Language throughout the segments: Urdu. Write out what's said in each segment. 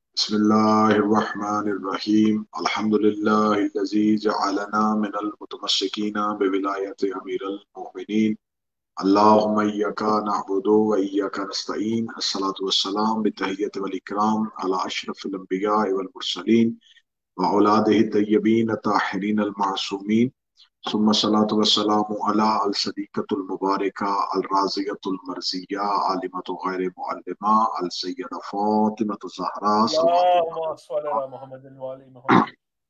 بسم الله الرحمن الرحيم الحمد لله الذي جعلنا من المتمسكين بولاية أمير المؤمنين اللهم إياك نعبد وإياك نستعين الصلاة والسلام بالتحية والإكرام على أشرف الأنبياء والمرسلين وأولاده الطيبين الطاهرين المعصومين ثم الصلاة والسلام على الصديقة المباركة الرازية المرزية عالمة غير معلمة السيدة فاطمة الزهراء صلوات الله اللهم صل على محمد وعلى محمد.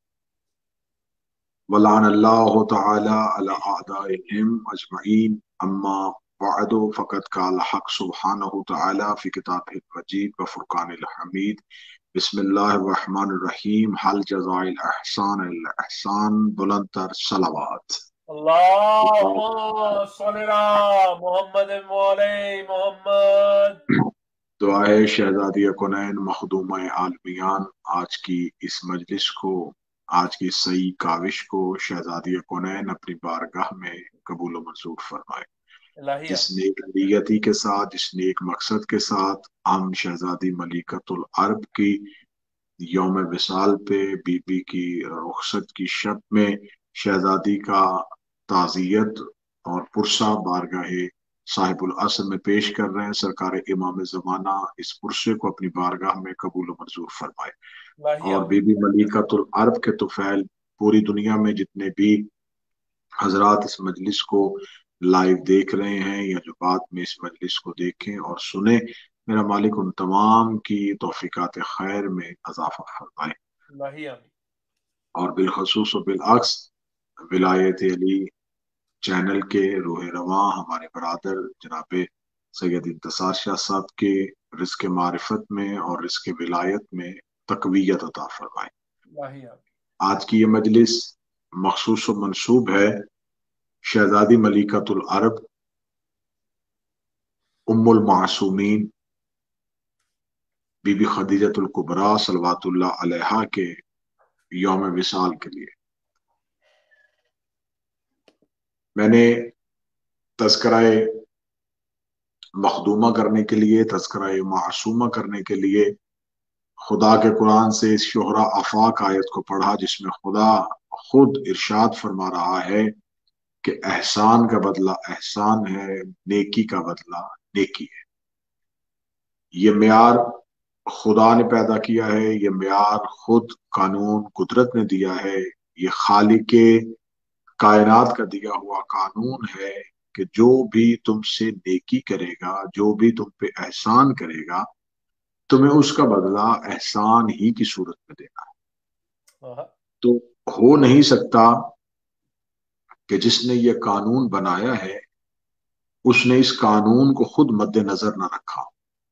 ولعن الله تعالى على أعدائهم أجمعين أما بعد فقد قال الحق سبحانه تعالى في كتابه المجيد وفرقان الحميد بسم الله الرحمن الرحيم هل جزاء الإحسان إلا الإحسان بلندتر صلوات اللهم صل على محمد وعلى محمد. دعائے شہزادی کونین مخدومہ عالمیان آج کی صحیح کاوش کو شہزادی کونین اپنی بارگاہ میں قبول و منظور فرمائے۔ جس نیک نیتی کے ساتھ، جس نیک مقصد کے ساتھ ہم شہزادی ملکۃ العرب کی یوم وصال پہ بی بی کی رخصت کی شب میں شہزادی کا تعزیت اور پرسہ بارگاہ صاحب العصر میں پیش کر رہے ہیں، سرکار امام زمانہ اس پرسے کو اپنی بارگاہ میں قبول و منظور فرمائے۔ اور بی بی ملکۃ العرب کے طفیل پوری دنیا میں جتنے بھی حضرات اس مجلس کو لائیو دیکھ رہے ہیں یا جو بعد میں اس مجلس کو دیکھیں اور سنیں، میرا مالک ان تمام کی توفیقات خیر میں اضافہ فرمائے۔ اور بالخصوص و بالعکس ولایت علی چینل کے روح رواں ہمارے برادر جناب سید انتصار شاہ صاحب کے رزق معرفت میں اور رزق ولایت میں تقویت عطا فرمائے۔ آج کی یہ مجلس مخصوص و منسوب ہے شہزادی ملکۃ العرب ام المعصومین بی بی خدیجۃ الکبریٰ صلوات اللہ علیہا کے یوم وصال کے لیے۔ میں نے تذکرہ مخدومہ کرنے کے لیے، تذکرہ معصومہ کرنے کے لیے خدا کے قرآن سے اس شہرا آفاق آیت کو پڑھا، جس میں خدا خود ارشاد فرما رہا ہے کہ احسان کا بدلہ احسان ہے، نیکی کا بدلہ نیکی ہے۔ یہ معیار خدا نے پیدا کیا ہے، یہ معیار خود قانون قدرت نے دیا ہے، یہ خالق کائنات کا دیا ہوا قانون ہے کہ جو بھی تم سے نیکی کرے گا، جو بھی تم پہ احسان کرے گا، تمہیں اس کا بدلہ احسان ہی کی صورت میں دینا ہے۔ تو ہو نہیں سکتا کہ جس نے یہ قانون بنایا ہے اس نے اس قانون کو خود مد نظر نہ رکھا۔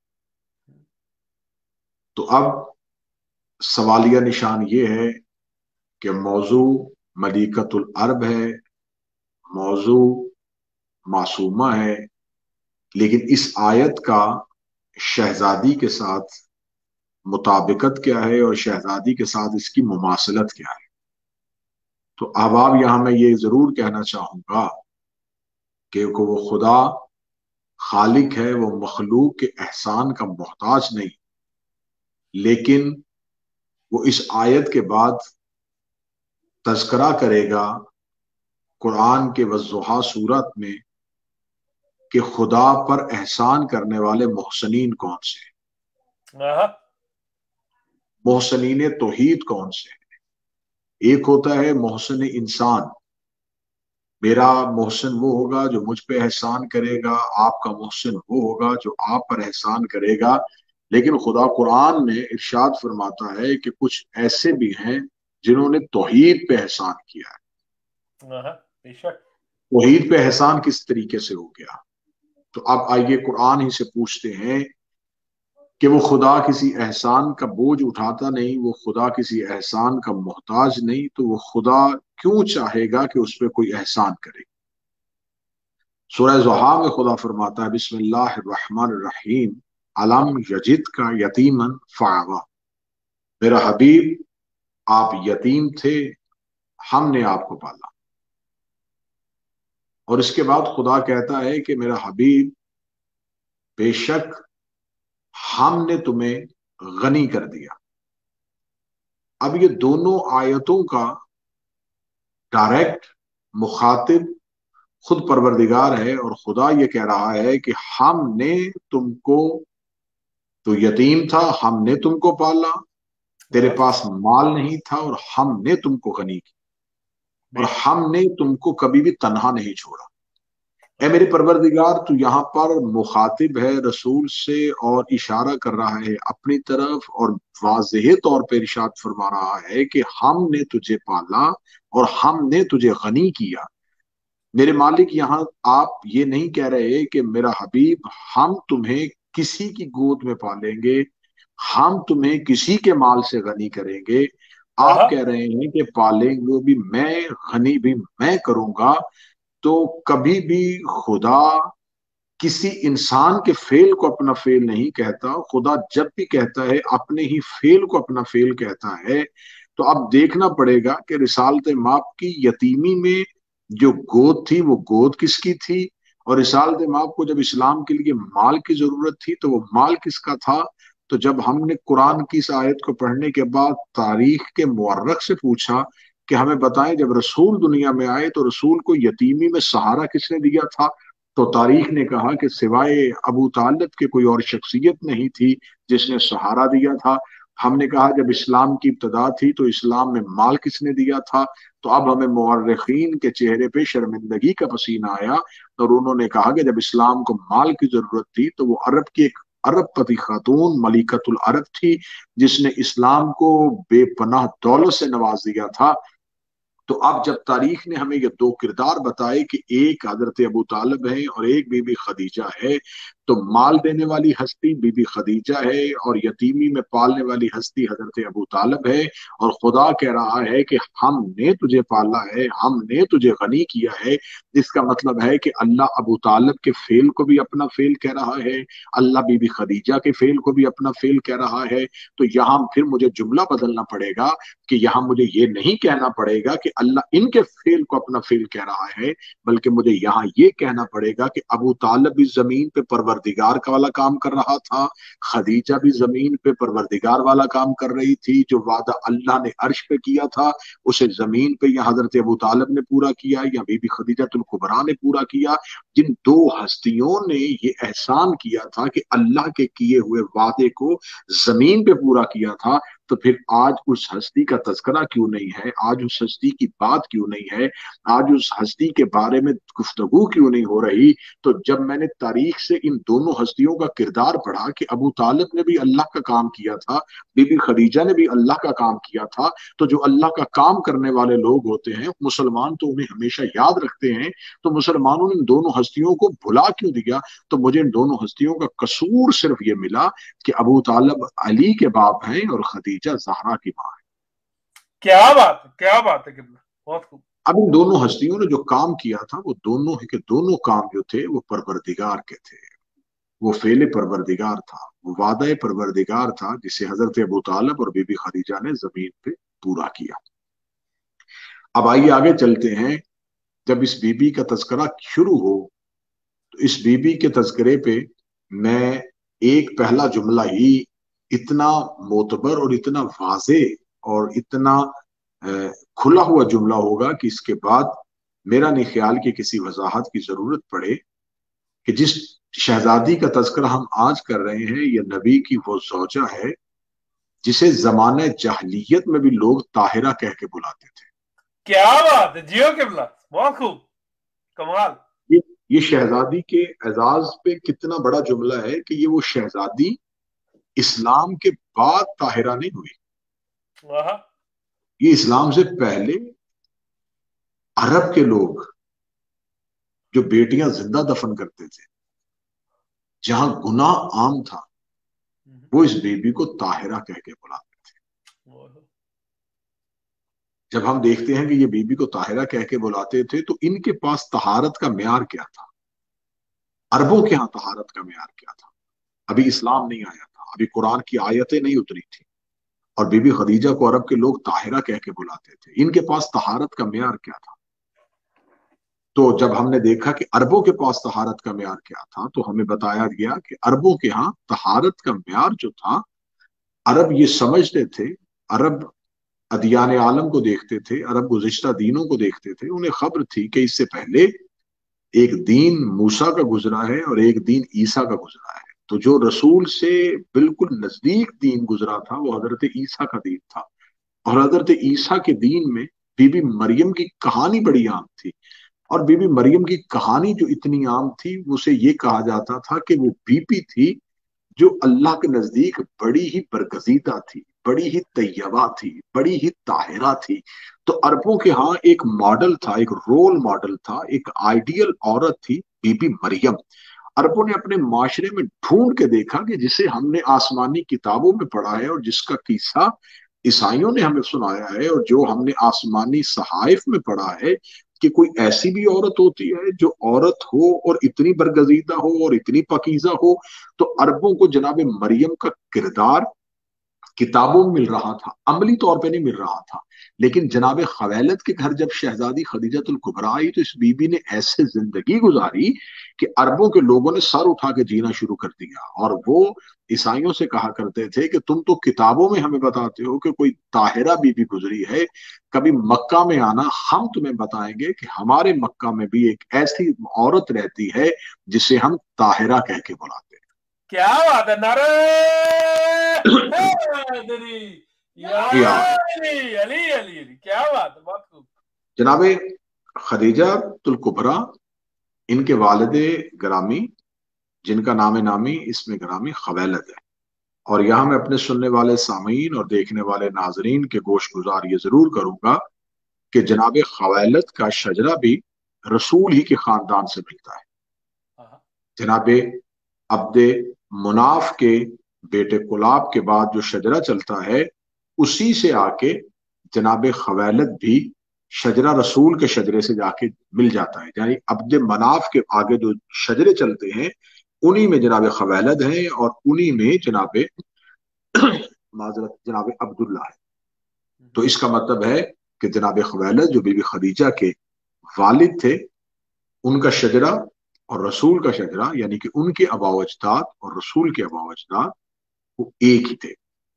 تو اب سوالیہ نشان یہ ہے کہ موضوع ملکۃ العرب ہے، موضوع معصومہ ہے، لیکن اس آیت کا شہزادی کے ساتھ مطابقت کیا ہے اور شہزادی کے ساتھ اس کی مماثلت کیا ہے۔ تو اب یہاں میں یہ ضرور کہنا چاہوں گا کہ وہ خدا خالق ہے، وہ مخلوق کے احسان کا محتاج نہیں، لیکن وہ اس آیت کے بعد تذکرہ کرے گا قرآن کے والضحیٰ سورت میں کہ خدا پر احسان کرنے والے محسنین کون سے ہیں، محسنین توحید کون سے ہیں۔ ایک ہوتا ہے محسن انسان، میرا محسن وہ ہوگا جو مجھ پہ احسان کرے گا، آپ کا محسن وہ ہوگا جو آپ پر احسان کرے گا۔ لیکن خدا قرآن میں ارشاد فرماتا ہے کہ کچھ ایسے بھی ہیں جنہوں نے توحید پہ احسان کیا ہے۔ توحید پہ احسان کس طریقے سے ہو گیا؟ تو اب آئیے قرآن ہی سے پوچھتے ہیں کہ وہ خدا کسی احسان کا بوجھ اٹھاتا نہیں، وہ خدا کسی احسان کا محتاج نہیں، تو وہ خدا کیوں چاہے گا کہ اس پہ کوئی احسان کرے؟ سورہ ضحیٰ میں خدا فرماتا ہے بسم اللہ الرحمن الرحیم علم یجد کا یتیمن فآوا، میرا حبیب آپ یتیم تھے، ہم نے آپ کو پالا۔ اور اس کے بعد خدا کہتا ہے کہ میرا حبیب بے شک ہم نے تمہیں غنی کر دیا۔ अब ये दोनों आयतों का डायरेक्ट मुखातिब खुद परवरदिगार है, और खुदा ये कह रहा है कि हमने तुमको, तो यतीम था, हमने तुमको पाला, तेरे पास माल नहीं था और हमने तुमको गनी किया, और हमने तुमको कभी भी तन्हा नहीं छोड़ा। ए मेरे परवरदिगार, तू यहाँ पर मुखातिब है रसूल से और इशारा कर रहा है अपनी तरफ, और वाज़ेह तौर पर इरशाद फरमा रहा है कि हमने तुझे पाला और हमने तुझे गनी किया। मेरे मालिक, यहाँ आप ये नहीं कह रहे कि मेरा हबीब, हम तुम्हें किसी की गोद में पालेंगे, हम तुम्हें किसी के माल से गनी करेंगे। आप कह रहे हैं कि पालेंगे भी मैं, गनी भी मैं करूंगा। तो कभी भी खुदा किसी इंसान के फेल को अपना फेल नहीं कहता। खुदा जब भी कहता है अपने ही फेल को अपना फेल कहता है। तो अब देखना पड़ेगा कि रिसालत माप की यतीमी में जो गोद थी वो गोद किसकी थी, और रिसालत माप को जब इस्लाम के लिए माल की जरूरत थी तो वो माल किसका था। तो जब हमने कुरान की इस आयत को पढ़ने के बाद तारीख के मुअर्रख से पूछा कि हमें बताएं, जब रसूल दुनिया में आए तो रसूल को यतीमी में सहारा किसने दिया था, तो तारीख ने कहा कि सिवाय अबू तालिब के कोई और शख्सियत नहीं थी जिसने सहारा दिया था। हमने कहा जब इस्लाम की इब्तदा थी तो इस्लाम में माल किसने दिया था, तो अब हमें मुअर्रिखीन के चेहरे पे शर्मिंदगी का पसीना आया, और उन्होंने कहा कि जब इस्लाम को माल की जरूरत थी तो वो अरब की एक अरबपति खातून मलिकतुल अरब थी जिसने इस्लाम को बेपनाह दौलत से नवाज दिया था। तो अब जब तारीख ने हमें ये दो किरदार बताए कि एक हजरत अबू तालिब है और एक बीबी खदीजा है, तो माल देने वाली हस्ती बीबी खदीजा है और यतीमी में पालने वाली हस्ती हजरत अबू तालिब है। और खुदा कह रहा है कि हमने तुझे पाला है, हमने तुझे गनी किया है। जिसका मतलब है कि अल्लाह अबू तालिब के फेल को भी अपना फेल कह रहा है, अल्लाह बीबी खदीजा के फेल को भी अपना फेल कह रहा है। तो यहाँ फिर मुझे जुमला बदलना पड़ेगा कि यहाँ मुझे ये नहीं कहना पड़ेगा कि अल्लाह इनके फेल को अपना फेल कह रहा है, बल्कि मुझे यहाँ ये कहना पड़ेगा कि अबू तालिब भी जमीन पे परवरदिगार का वाला काम कर रहा था, खदीजा भी जमीन पे परवरदिगार वाला काम कर रही थी। जो वादा अल्लाह ने अर्श पे किया था उसे जमीन पे या हजरत अबू तालिब ने पूरा किया या बीबी खदीजतुल कुबरा ने पूरा किया। जिन दो हस्तियों ने ये एहसान किया था कि अल्लाह के किए हुए वादे को जमीन पे पूरा किया था, तो फिर आज उस हस्ती का तज़किरा क्यों नहीं है, आज उस हस्ती की बात क्यों नहीं है, आज उस हस्ती के बारे में गुफ्तगू क्यों नहीं हो रही। तो जब मैंने तारीख से इन दोनों हस्तियों का किरदार पढ़ा कि अबू तालिब ने भी अल्लाह का काम किया था, बीबी खदीजा ने भी अल्लाह का काम किया था, तो जो अल्लाह का काम करने वाले लोग होते हैं मुसलमान तो उन्हें हमेशा याद रखते हैं। तो मुसलमानों ने इन दोनों हस्तियों को भुला क्यों दिया। तो मुझे इन दोनों हस्तियों का कसूर सिर्फ ये मिला कि अबू तालिब अली के बाप हैं और खदीजा ज़हरा की माँ है। क्या बात है, क्या बात है, कितना बहुत खूब। अब इन दोनों हस्तियों ने जो काम किया था वो दोनों के दोनों काम जो थे वो परवरदिगार के थे। वो फेले परवरदिगार था, वो वादा परवरदिगार था जिसे हजरत अबू तालिब और बीबी खदीजा ने जमीन पे पूरा किया। अब आइए आगे चलते हैं। जब इस बीबी का तस्करा शुरू हो तो इस बीबी के तस्करे पे मैं एक पहला जुमला ही इतना मोतबर और इतना वाजे और इतना खुला हुआ जुमला होगा कि इसके बाद मेरा नहीं ख्याल कि किसी वजाहत की जरूरत पड़े कि जिस शहजादी का तस्करा हम आज कर रहे हैं ये नबी की वो जौजा है जिसे जमाने जाहलियत में भी लोग ताहिरा कह के बुलाते थे। क्या बात है, जियो किबला, बहुत खूब, कमाल। ये शहजादी के एजाज पे कितना बड़ा जुमला है कि ये वो शहजादी इस्लाम के बाद ताहिरा नहीं हुई, ये इस्लाम से पहले अरब के लोग जो बेटियां जिंदा दफन करते थे, जहां गुनाह आम था, वो इस बेबी को ताहिरा कह के बुलाते थे। जब हम देखते हैं कि ये बीबी को ताहिरा कह के बुलाते थे तो इनके पास तहारत का म्यार क्या था, अरबों के यहाँ तहारत का म्यार क्या था। अभी इस्लाम नहीं आया था, अभी कुरान की आयतें नहीं उतरी थी, और बीबी खदीजा को अरब के लोग ताहिरा कह के बुलाते थे। इनके पास तहारत का म्यार क्या था। तो जब हमने देखा कि अरबों के पास तहारत का म्यार क्या था तो हमें बताया गया कि अरबों के यहाँ तहारत का म्यार जो था, अरब ये समझते थे, अरब ادیان عالم کو دیکھتے تھے، عرب گزشتہ دینوں کو دیکھتے تھے، انہیں خبر تھی کہ اس سے پہلے ایک دین موسیٰ کا گزرا ہے اور ایک دین عیسیٰ کا گزرا ہے۔ تو جو رسول سے بالکل نزدیک دین گزرا تھا وہ حضرت عیسیٰ کا دین تھا، اور حضرت عیسیٰ کے دین میں بی بی مریم کی کہانی بڑی عام تھی، اور بی بی مریم کی کہانی جو اتنی عام تھی اسے یہ کہا جاتا تھا کہ وہ بی بی تھی جو اللہ کے نزدیک بڑی ہی برگزیدہ تھی، بڑی ہی طیبہ تھی، بڑی ہی طاہرہ تھی۔ تو عربوں کے ہاں ایک ماڈل تھا، ایک رول ماڈل تھا، ایک آئیڈیل عورت تھی بی بی مریم۔ عربوں نے اپنے معاشرے میں ڈھونڈ کے دیکھا کہ جسے ہم نے آسمانی کتابوں میں پڑھا ہے اور جس کا قصہ عیسائیوں نے ہمیں سنایا ہے اور جو ہم نے آسمانی صحائف میں پڑھا ہے، کہ کوئی ایسی بھی عورت ہوتی ہے جو عورت ہو اور اتنی برگزیدہ ہو اور اتنی پاکیزہ ہو۔ تو عربوں کو جناب مریم کا کردار کتابوں میں مل رہا تھا، عملی طور پہ نہیں مل رہا تھا، لیکن جناب خویلد کے گھر جب شہزادی خدیجۃ الکبریٰ آئی تو اس بی بی نے ایسے زندگی گزاری کہ عربوں کے لوگوں نے سر اٹھا کے جینا شروع کر دیا، اور وہ عیسائیوں سے کہا کرتے تھے کہ تم تو کتابوں میں ہمیں بتاتے ہو کہ کوئی طاہرہ بی بی گزری ہے، کبھی مکہ میں آنا، ہم تمہیں بتائیں گے کہ ہمارے مکہ میں بھی ایک ایسی عورت رہتی ہے جسے ہم طاہرہ کہہ کے بلاتے ہیں۔ کیا بات ہے، نعرہ حیدری، یا علی علی علی علی، کیا بات ہے، بہت خوب۔ جناب خدیجہ الکبریٰ ان کے والد گرامی جن کا نام نامی اس میں گرامی خویلد ہے، اور یہاں میں اپنے سننے والے سامعین اور دیکھنے والے ناظرین کے گوش گزار یہ ضرور کروں گا کہ جناب خویلد کا شجرہ بھی رسول ہی کے خاندان سے ملتا ہے۔ جناب عبد مناف کے بیٹے کلاب کے بعد جو شجرہ چلتا ہے اسی سے آ کے جناب خویلد بھی شجرہ رسول کے شجرے سے جا کے مل جاتا ہے، یعنی عبد مناف کے آگے جو شجرے چلتے ہیں انہی میں جناب خویلد ہیں اور انہی میں جناب معذرت جناب عبداللہ ہے۔ تو اس کا مطلب ہے کہ جناب خویلد جو بی بی خدیجہ کے والد تھے ان کا شجرہ اور رسول کا شجرہ، یعنی کہ ان کے آباء و اجداد اور رسول کے آباء و اجداد وہ ایک ہی تھے۔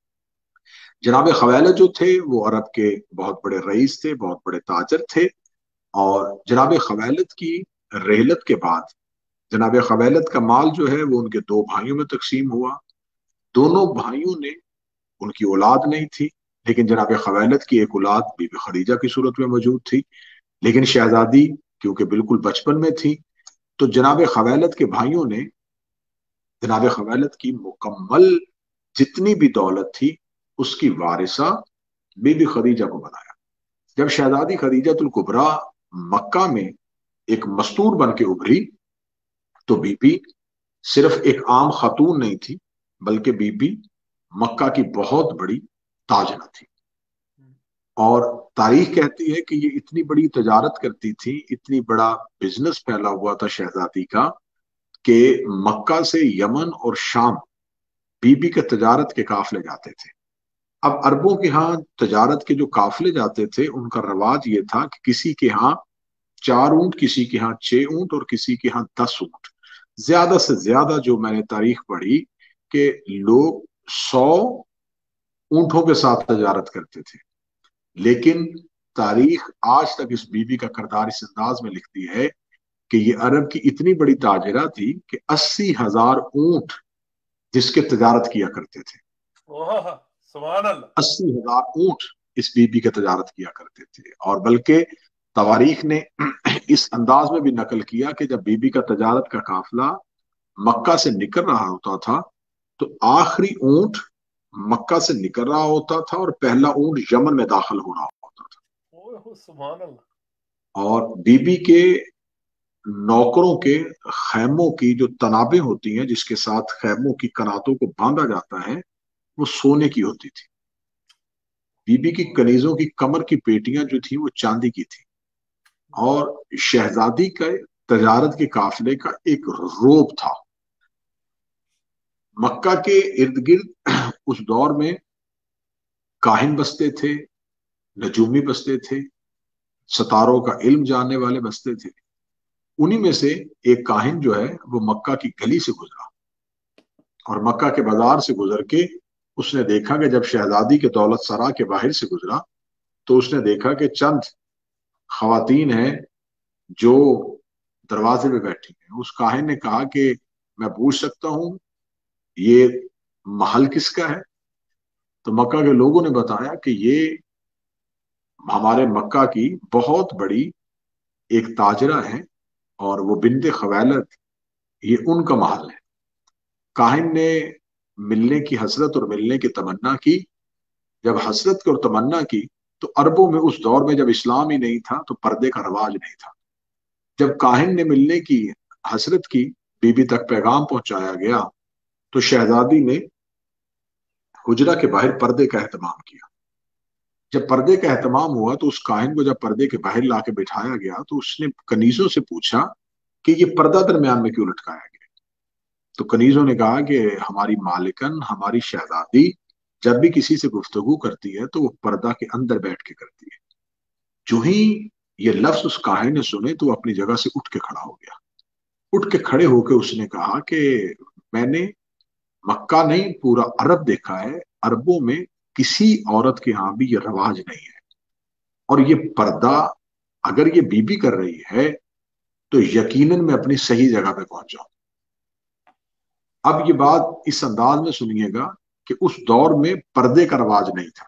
جناب خویلد جو تھے وہ عرب کے بہت بڑے رئیس تھے، بہت بڑے تاجر تھے، اور جناب خویلد کی رحلت کے بعد جناب خویلد کا مال جو ہے وہ ان کے دو بھائیوں میں تقسیم ہوا۔ دونوں بھائیوں نے ان کی اولاد نہیں تھی، لیکن جناب خویلد کی ایک اولاد بی بی خدیجہ کی صورت میں موجود تھی، لیکن شہزادی کیونکہ بالکل بچپن میں تھی تو جناب خویلد کے بھائیوں نے جناب خویلد کی مکمل جتنی بھی دولت تھی اس کی وارثہ بی بی خدیجہ کو بنایا۔ جب شہزادی خدیجہ الکبریٰ مکہ میں ایک مستور بن کے ابھری تو بی بی صرف ایک عام خاتون نہیں تھی، بلکہ بی بی مکہ کی بہت بڑی تاجرہ تھی، اور تاریخ کہتی ہے کہ یہ اتنی بڑی تجارت کرتی تھی، اتنی بڑا بزنس پھیلا ہوا تھا شہزادی کا کہ مکہ سے یمن اور شام بی بی کے تجارت کے قافلے جاتے تھے۔ اب عربوں کے ہاں تجارت کے جو قافلے جاتے تھے ان کا رواج یہ تھا کہ کسی کے ہاں 4 اونٹ، کسی کے ہاں 6 اونٹ اور کسی کے ہاں 10 اونٹ، زیادہ سے زیادہ جو میں نے تاریخ پڑھی کہ لوگ 100 اونٹوں کے ساتھ تجارت کرتے تھے، لیکن تاریخ آج تک اس بی بی کا کردار اس انداز میں لکھتی ہے کہ یہ عرب کی اتنی بڑی تاجرہ تھی کہ 80,000 اونٹ جس کے تجارت کیا کرتے تھے، سبحان اللہ، 80,000 اونٹ اس بی بی کے تجارت کیا کرتے تھے۔ اور بلکہ تواریخ نے اس انداز میں بھی نقل کیا کہ جب بی بی کا تجارت کا قافلہ مکہ سے نکل رہا ہوتا تھا تو آخری اونٹ مکہ سے نکل رہا ہوتا تھا اور پہلا اونٹ یمن میں داخل ہو رہا ہوتا تھا۔ سبحان اللہ۔ اور بی بی کے نوکروں کے خیموں کی جو تنابیں ہوتی ہیں جس کے ساتھ خیموں کی کناتوں کو باندھا جاتا ہے وہ سونے کی ہوتی تھی، بی بی کی کنیزوں کی کمر کی پیٹیاں جو تھیں وہ چاندی کی تھی، اور شہزادی کا تجارت کے قافلے کا ایک روب تھا۔ مکہ کے ارد گرد اس دور میں کاہن بستے تھے، نجومی بستے تھے، ستاروں کا علم جاننے والے بستے تھے۔ انہی میں سے ایک کاہن جو ہے وہ مکہ کی گلی سے گزرا اور مکہ کے بازار سے گزر کے اس نے دیکھا کہ جب شہزادی کے دولت سرا کے باہر سے گزرا تو اس نے دیکھا کہ چند خواتین ہیں جو دروازے پہ بیٹھی ہیں. اس کاہن نے کہا کہ میں پوچھ سکتا ہوں یہ محل کس کا ہے؟ تو مکہ کے لوگوں نے بتایا کہ یہ ہمارے مکہ کی بہت بڑی ایک تاجرہ ہے اور وہ بنت خویلد، یہ ان کا محل ہے. کاہن نے ملنے کی حسرت اور ملنے کی تمنا کی. جب حسرت کی اور تمنا کی تو عربوں میں اس دور میں جب اسلام ہی نہیں تھا تو پردے کا رواج نہیں تھا. جب کاہن نے ملنے کی حسرت کی، بی بی تک پیغام پہنچایا گیا تو شہزادی نے حجرہ کے باہر پردے کا اہتمام کیا. جب پردے کا اہتمام ہوا تو اس کاہن کو جب پردے کے باہر لا کے بٹھایا گیا تو اس نے کنیزوں سے پوچھا کہ یہ پردہ درمیان میں کیوں لٹکایا گیا؟ تو کنیزوں نے کہا کہ ہماری مالکن، ہماری شہزادی جب بھی کسی سے گفتگو کرتی ہے تو وہ پردہ کے اندر بیٹھ کے کرتی ہے. جو ہی یہ لفظ اس کاہن نے سنے تو وہ اپنی جگہ سے اٹھ کے کھڑا ہو گیا. اٹھ کے کھڑے ہو کے اس نے کہا کہ میں نے مکہ نہیں پورا عرب دیکھا ہے، عربوں میں کسی عورت کے ہاں بھی یہ رواج نہیں ہے، اور یہ پردہ اگر یہ بی بی کر رہی ہے تو یقیناً میں اپنی صحیح جگہ پہ پہنچ جاؤں. اب یہ بات اس انداز میں سنیے گا کہ اس دور میں پردے کا رواج نہیں تھا.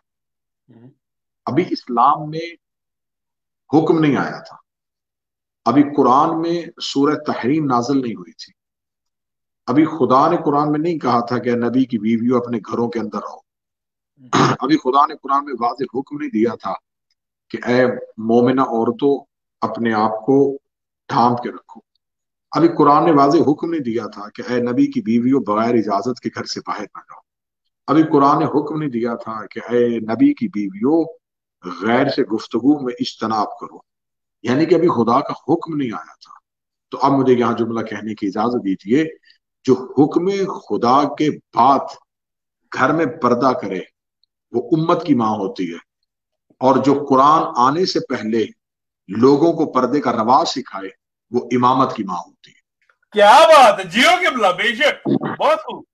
ابھی اسلام میں حکم نہیں آیا تھا، ابھی قرآن میں سورہ تحریم نازل نہیں ہوئی تھی، ابھی خدا نے قرآن میں نہیں کہا تھا کہ نبی کی بیویوں اپنے گھروں کے اندر رہو. ابھی خدا نے قرآن میں واضح حکم نہیں دیا تھا کہ اے مومنہ عورتوں اپنے آپ کو ڈھانپ کے رکھو. ابھی قرآن نے واضح حکم نہیں دیا تھا کہ اے نبی کی بیویوں بغیر اجازت کے گھر سے باہر نہ جاؤ. ابھی قرآن نے حکم نہیں دیا تھا کہ اے نبی کی بیویوں غیر سے گفتگو میں اجتناب کرو. یعنی کہ ابھی خدا کا حکم نہیں آیا تھا. تو اب مجھے یہاں جملہ کہنے کی اجازت دیجیے، جو حکم خدا کے بعد گھر میں پردہ کرے وہ امت کی ماں ہوتی ہے، اور جو قرآن آنے سے پہلے لوگوں کو پردے کا رواج سکھائے وہ امامت کی ماں ہوتی ہے. کیا بات ہے، جیو کے بلا، بے شک، بہت خوب.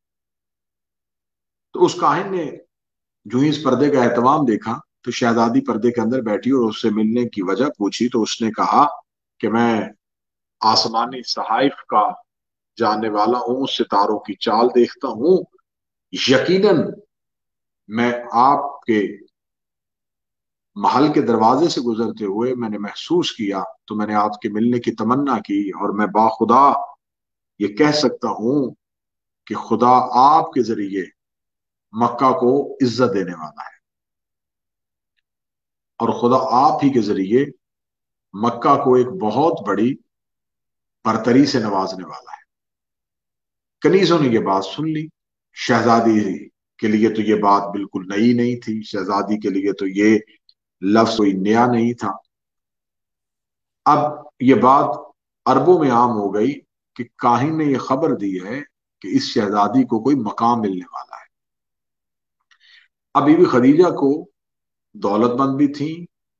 تو اس کاہن نے جو ہی اس پردے کا اہتمام دیکھا تو شہزادی پردے کے اندر بیٹھی اور اس سے ملنے کی وجہ پوچھی تو اس نے کہا کہ میں آسمانی صحائف کا جاننے والا ہوں، ستاروں کی چال دیکھتا ہوں، یقیناً میں آپ کے محل کے دروازے سے گزرتے ہوئے میں نے محسوس کیا تو میں نے آپ کے ملنے کی تمنا کی، اور میں باخدا یہ کہہ سکتا ہوں کہ خدا آپ کے ذریعے مکہ کو عزت دینے والا ہے، اور خدا آپ ہی کے ذریعے مکہ کو ایک بہت بڑی برتری سے نوازنے والا ہے. کنیزوں نے یہ بات سن لی. شہزادی کے لیے تو یہ بات بالکل نئی نہیں تھی، شہزادی کے لیے تو یہ لفظ کوئی نیا نہیں تھا. اب یہ بات عربوں میں عام ہو گئی کہ کاہن نے یہ خبر دی ہے کہ اس شہزادی کو کوئی مقام ملنے والا ہے. اب بی بی خدیجہ کو دولت مند بھی تھی،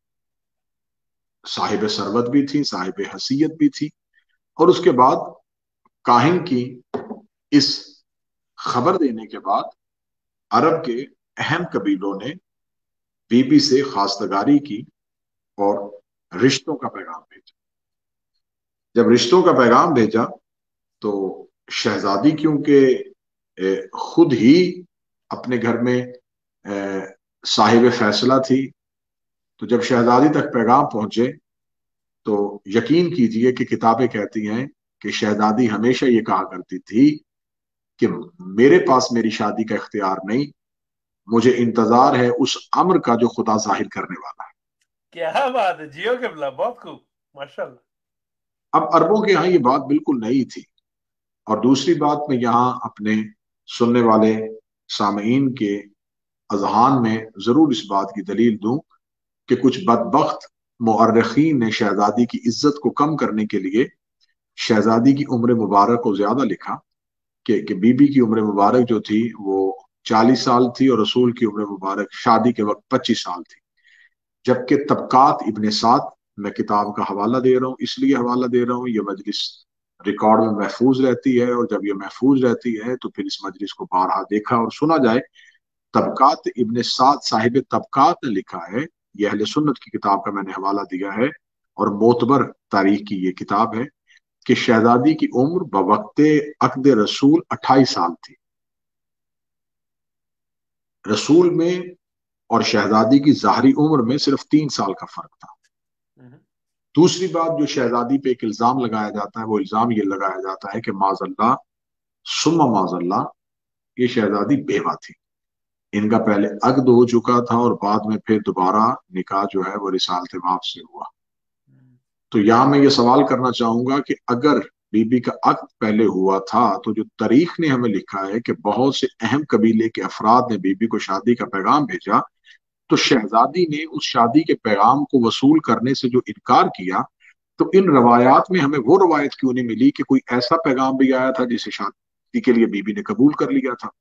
صاحب ثروت بھی تھی، صاحب حیثیت بھی تھی، اور اس کے بعد کاہن کی اس خبر دینے کے بعد عرب کے اہم قبیلوں نے بی بی سے خواستگاری کی اور رشتوں کا پیغام بھیجا. جب رشتوں کا پیغام بھیجا تو شہزادی کیونکہ خود ہی اپنے گھر میں صاحب فیصلہ تھی، تو جب شہزادی تک پیغام پہنچے تو یقین کیجئے کہ کتابیں کہتی ہیں کہ شہزادی ہمیشہ یہ کہا کرتی تھی کہ میرے پاس میری شادی کا اختیار نہیں، مجھے انتظار ہے اس امر کا جو خدا ظاہر کرنے والا ہے. کیا بات ہے، جیو کے بلا، بہت خوب، ماشاءاللہ. اب عربوں کے یہاں یہ بات بالکل نئی تھی. اور دوسری بات میں یہاں اپنے سننے والے سامعین کے اذہان میں ضرور اس بات کی دلیل دوں کہ کچھ بدبخت مورخین نے شہزادی کی عزت کو کم کرنے کے لیے شہزادی کی عمر مبارک کو زیادہ لکھا کہ بی بی کی عمر مبارک جو تھی وہ 40 سال تھی اور رسول کی عمر مبارک شادی کے وقت 25 سال تھی. جبکہ طبقات ابن سعد، میں کتاب کا حوالہ دے رہا ہوں، اس لیے حوالہ دے رہا ہوں یہ مجلس ریکارڈ میں محفوظ رہتی ہے، اور جب یہ محفوظ رہتی ہے تو پھر اس مجلس کو بارہا دیکھا اور سنا جائے. طبقات ابن سعد صاحب طبقات نے لکھا ہے یہ اہل سنت کی کتاب کا میں نے حوالہ دیا ہے اور معتبر تاریخ کی یہ کتاب ہے کہ شہزادی کی عمر بوقت عقد رسول 28 سال تھی، رسول میں اور شہزادی کی ظاہری عمر میں صرف 3 سال کا فرق تھا۔ دوسری بات جو شہزادی پہ ایک الزام لگایا جاتا ہے، وہ الزام یہ لگایا جاتا ہے کہ معاذ اللہ ثم معاذ اللہ یہ شہزادی بیوہ تھی، ان کا پہلے عقد ہو چکا تھا اور بعد میں پھر دوبارہ نکاح جو ہے وہ رسالت مآب سے ہوا۔ تو یہاں میں یہ سوال کرنا چاہوں گا کہ اگر بی بی کا عقد پہلے ہوا تھا تو جو تاریخ نے ہمیں لکھا ہے کہ بہت سے اہم قبیلے کے افراد نے بی بی کو شادی کا پیغام بھیجا، تو شہزادی نے اس شادی کے پیغام کو وصول کرنے سے جو انکار کیا، تو ان روایات میں ہمیں وہ روایت کیوں نہیں ملی کہ کوئی ایسا پیغام بھی آیا تھا جسے شادی کے لیے بی بی نے قبول کر لیا تھا؟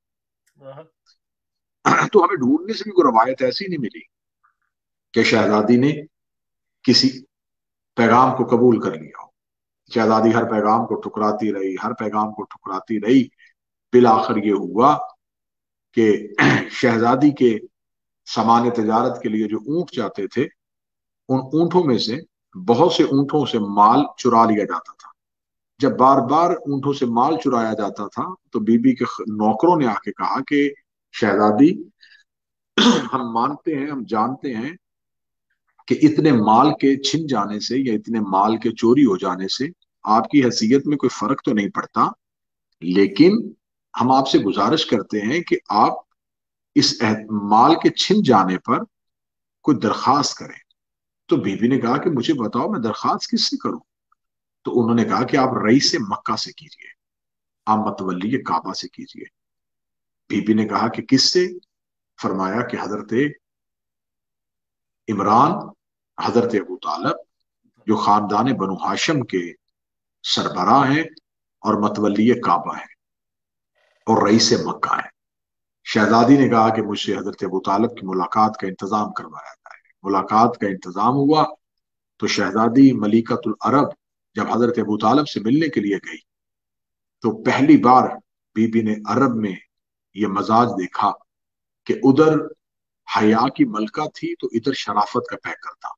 تو ہمیں ڈھونڈنے سے بھی کوئی روایت ایسی نہیں ملی کہ شہزادی نے کسی پیغام کو قبول کر لیا ہو۔ شہزادی ہر پیغام کو ٹھکراتی رہی، ہر پیغام کو ٹھکراتی رہی، بالآخر یہ ہوا کہ شہزادی کے سامان تجارت کے لیے جو اونٹ جاتے تھے، ان اونٹوں میں سے بہت سے اونٹوں سے مال چرا لیا جاتا تھا۔ جب بار بار اونٹوں سے مال چرایا جاتا تھا تو بی بی کے نوکروں نے آ کے کہا کہ شہزادی ہم مانتے ہیں، ہم جانتے ہیں کہ اتنے مال کے چھن جانے سے یا اتنے مال کے چوری ہو جانے سے آپ کی حیثیت میں کوئی فرق تو نہیں پڑتا، لیکن ہم آپ سے گزارش کرتے ہیں کہ آپ اس مال کے چھن جانے پر کوئی درخواست کریں۔ تو بی بی نے کہا کہ مجھے بتاؤ میں درخواست کس سے کروں؟ تو انہوں نے کہا کہ آپ رئیس مکہ سے کیجئے، آپ متولی کعبہ سے کیجئے۔ بی بی نے کہا کہ کس سے؟ فرمایا کہ حضرت عمران، حضرت ابو طالب جو خاندان بنو ہاشم کے سربراہ ہیں اور متولی کعبہ ہیں اور رئیس مکہ ہیں۔ شہزادی نے کہا کہ مجھ سے حضرت ابو طالب کی ملاقات کا انتظام کروایا جائے۔ ملاقات کا انتظام ہوا تو شہزادی ملکۃ العرب جب حضرت ابو طالب سے ملنے کے لیے گئی تو پہلی بار بی بی نے عرب میں یہ مزاج دیکھا کہ ادھر حیا کی ملکہ تھی تو ادھر شرافت کا پیکر تھا،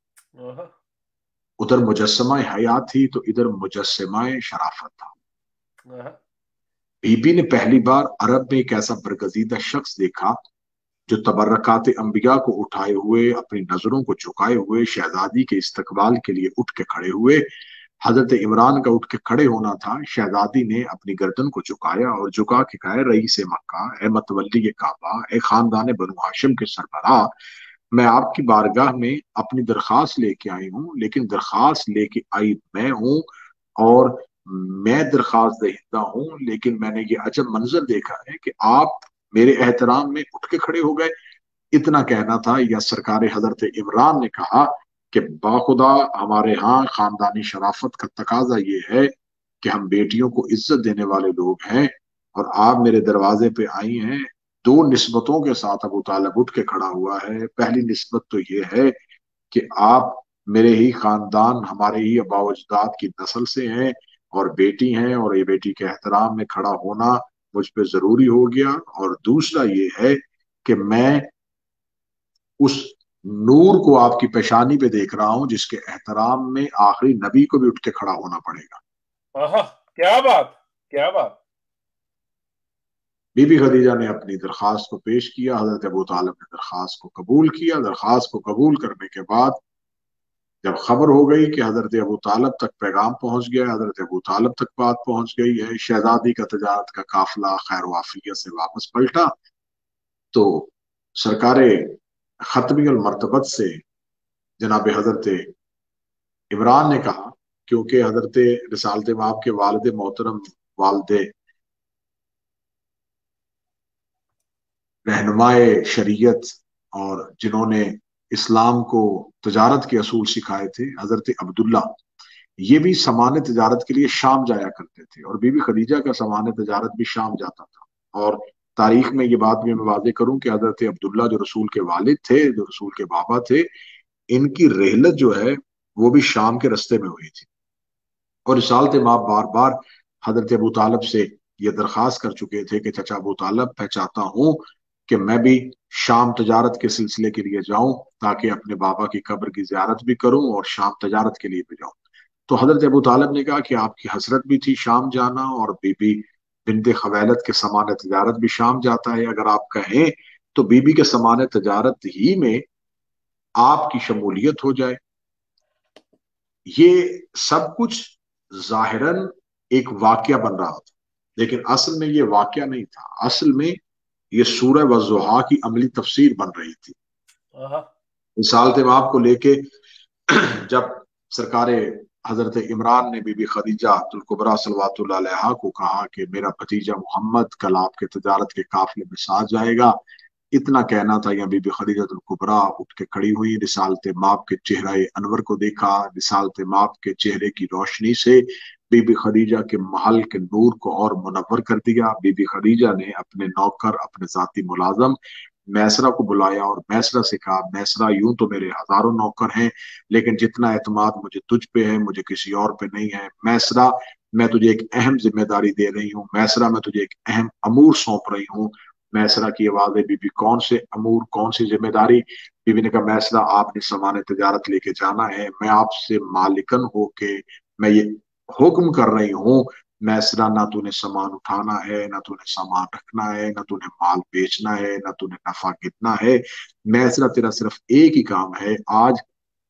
ادھر مجسمہ حیا تھی تو ادھر مجسمہ شرافت تھا۔ بی بی نے پہلی بار عرب میں ایک ایسا برگزیدہ شخص دیکھا جو تبرکات انبیاء کو اٹھائے ہوئے، اپنی نظروں کو جھکائے ہوئے شہزادی کے استقبال کے لیے اٹھ کے کھڑے ہوئے۔ حضرت عمران کا اٹھ کے کھڑے ہونا تھا، شہزادی نے اپنی گردن کو جھکایا اور جھکا کے کہا رئیس مکہ، اے متولی کعبہ، اے خاندان بنو ہاشم کے سربراہ، میں آپ کی بارگاہ میں اپنی درخواست لے کے آئی ہوں، لیکن درخواست لے کے آئی میں ہوں اور میں درخواست دہندہ ہوں، لیکن میں نے یہ عجب منظر دیکھا ہے کہ آپ میرے احترام میں اٹھ کے کھڑے ہو گئے۔ اتنا کہنا تھا یا سرکار حضرت عمران نے کہا کہ باخدا ہمارے ہاں خاندانی شرافت کا تقاضا یہ ہے کہ ہم بیٹیوں کو عزت دینے والے لوگ ہیں اور آپ میرے دروازے پہ آئی ہیں۔ 2 نسبتوں کے ساتھ ابو طالب اٹھ کے کھڑا ہوا ہے۔ پہلی نسبت تو یہ ہے کہ آپ میرے ہی خاندان، ہمارے ہی آباء و اجداد کی نسل سے ہیں اور بیٹی ہیں، اور یہ بیٹی کے احترام میں کھڑا ہونا مجھ پہ ضروری ہو گیا، اور دوسرا یہ ہے کہ میں اس نور کو آپ کی پیشانی پہ دیکھ رہا ہوں جس کے احترام میں آخری نبی کو بھی اٹھ کے کھڑا ہونا پڑے گا۔ کیا بات، کیا بات۔ بی بی خدیجہ نے اپنی درخواست کو پیش کیا، حضرت ابو طالب نے درخواست کو قبول کیا۔ درخواست کو قبول کرنے کے بعد جب خبر ہو گئی کہ حضرت ابو طالب تک پیغام پہنچ گیا، حضرت ابو طالب تک بات پہنچ گئی ہے، شہزادی کا تجارت کا قافلہ خیر و عافیت سے واپس پلٹا، تو سرکار ختمی المرتبت سے جناب حضرت عمران نے کہا، کیونکہ حضرت رسالت مآب کے والد محترم، والد رہنمائے شریعت اور جنہوں نے اسلام کو تجارت کے اصول سکھائے تھے، حضرت عبداللہ، یہ بھی سامان تجارت کے لیے شام جایا کرتے تھے، اور بی بی خدیجہ کا سامان تجارت بھی شام جاتا تھا۔ اور تاریخ میں یہ بات بھی میں واضح کروں کہ حضرت عبداللہ جو رسول کے والد تھے، جو رسول کے بابا تھے، ان کی رحلت جو ہے وہ بھی شام کے رستے میں ہوئی تھی، اور رسالت مآب بار بار حضرت ابو طالب سے یہ درخواست کر چکے تھے کہ چچا ابو طالب، میں چاہتا ہوں کہ मैं भी शाम तजारत के सिलसिले के लिए जाऊं, ताकि अपने बाबा की कब्र की जियारत भी करूं और शाम तजारत के लिए भी जाऊं। तो हजरत अबू तालिब ने कहा कि आपकी हसरत भी थी शाम जाना, और बीबी बिनते खवैलत के समान तजारत भी शाम जाता है, अगर आप कहें तो बीबी के समान तजारत ही में आपकी शमूलियत हो जाए। ये सब कुछ जाहिरन एक वाकया बन रहा था, लेकिन असल में ये वाकया नहीं था। असल में ये सूरह वज़ुहा की अमली तफसीर बन रही थी। मिसाल तमाम को लेके जब सरकार हजरत इमरान ने बीबी खदीजा तुल कुबरा सल्लल्लाहु अलैहा को कहा कि मेरा भतीजा मोहम्मद कल आपके तजारत के काफिले में साथ जाएगा, इतना कहना था, या बीबी खदीजा तुल कुबरा उठ के खड़ी हुई, रिसालत माप के चेहरे अनवर को देखा, रिसालत माप के चेहरे की रोशनी से बीबी खदीजा के महल के नूर को और मुनव्वर कर दिया। बीबी खदीजा ने अपने नौकर, अपने जाती मुलाजम मैसरा को बुलाया और मैसरा से कहा, मैसरा यूं तो मेरे हजारों नौकर हैं, लेकिन जितना एतमाद मुझे तुझ पे है मुझे किसी और पे नहीं है। मैसरा, मैं तुझे एक अहम जिम्मेदारी दे रही हूँ। मैसरा, मैं तुझे एक अहम अमूर सौंप रही हूँ। मैसरा की आवाज है, बीबी कौन से अमूर, कौन सी जिम्मेदारी? बीबी ने कहा, मैसरा आपने सामान तजारत लेके जाना है, मैं आपसे मालिकन होके मैं ये हुक्म कर रही हूँ। मैसरा, ना तूने सामान उठाना है, ना तूने सामान रखना है, ना तूने माल बेचना है, ना तूने नफा गिनना है। मैसरा, तेरा सिर्फ एक ही काम है, आज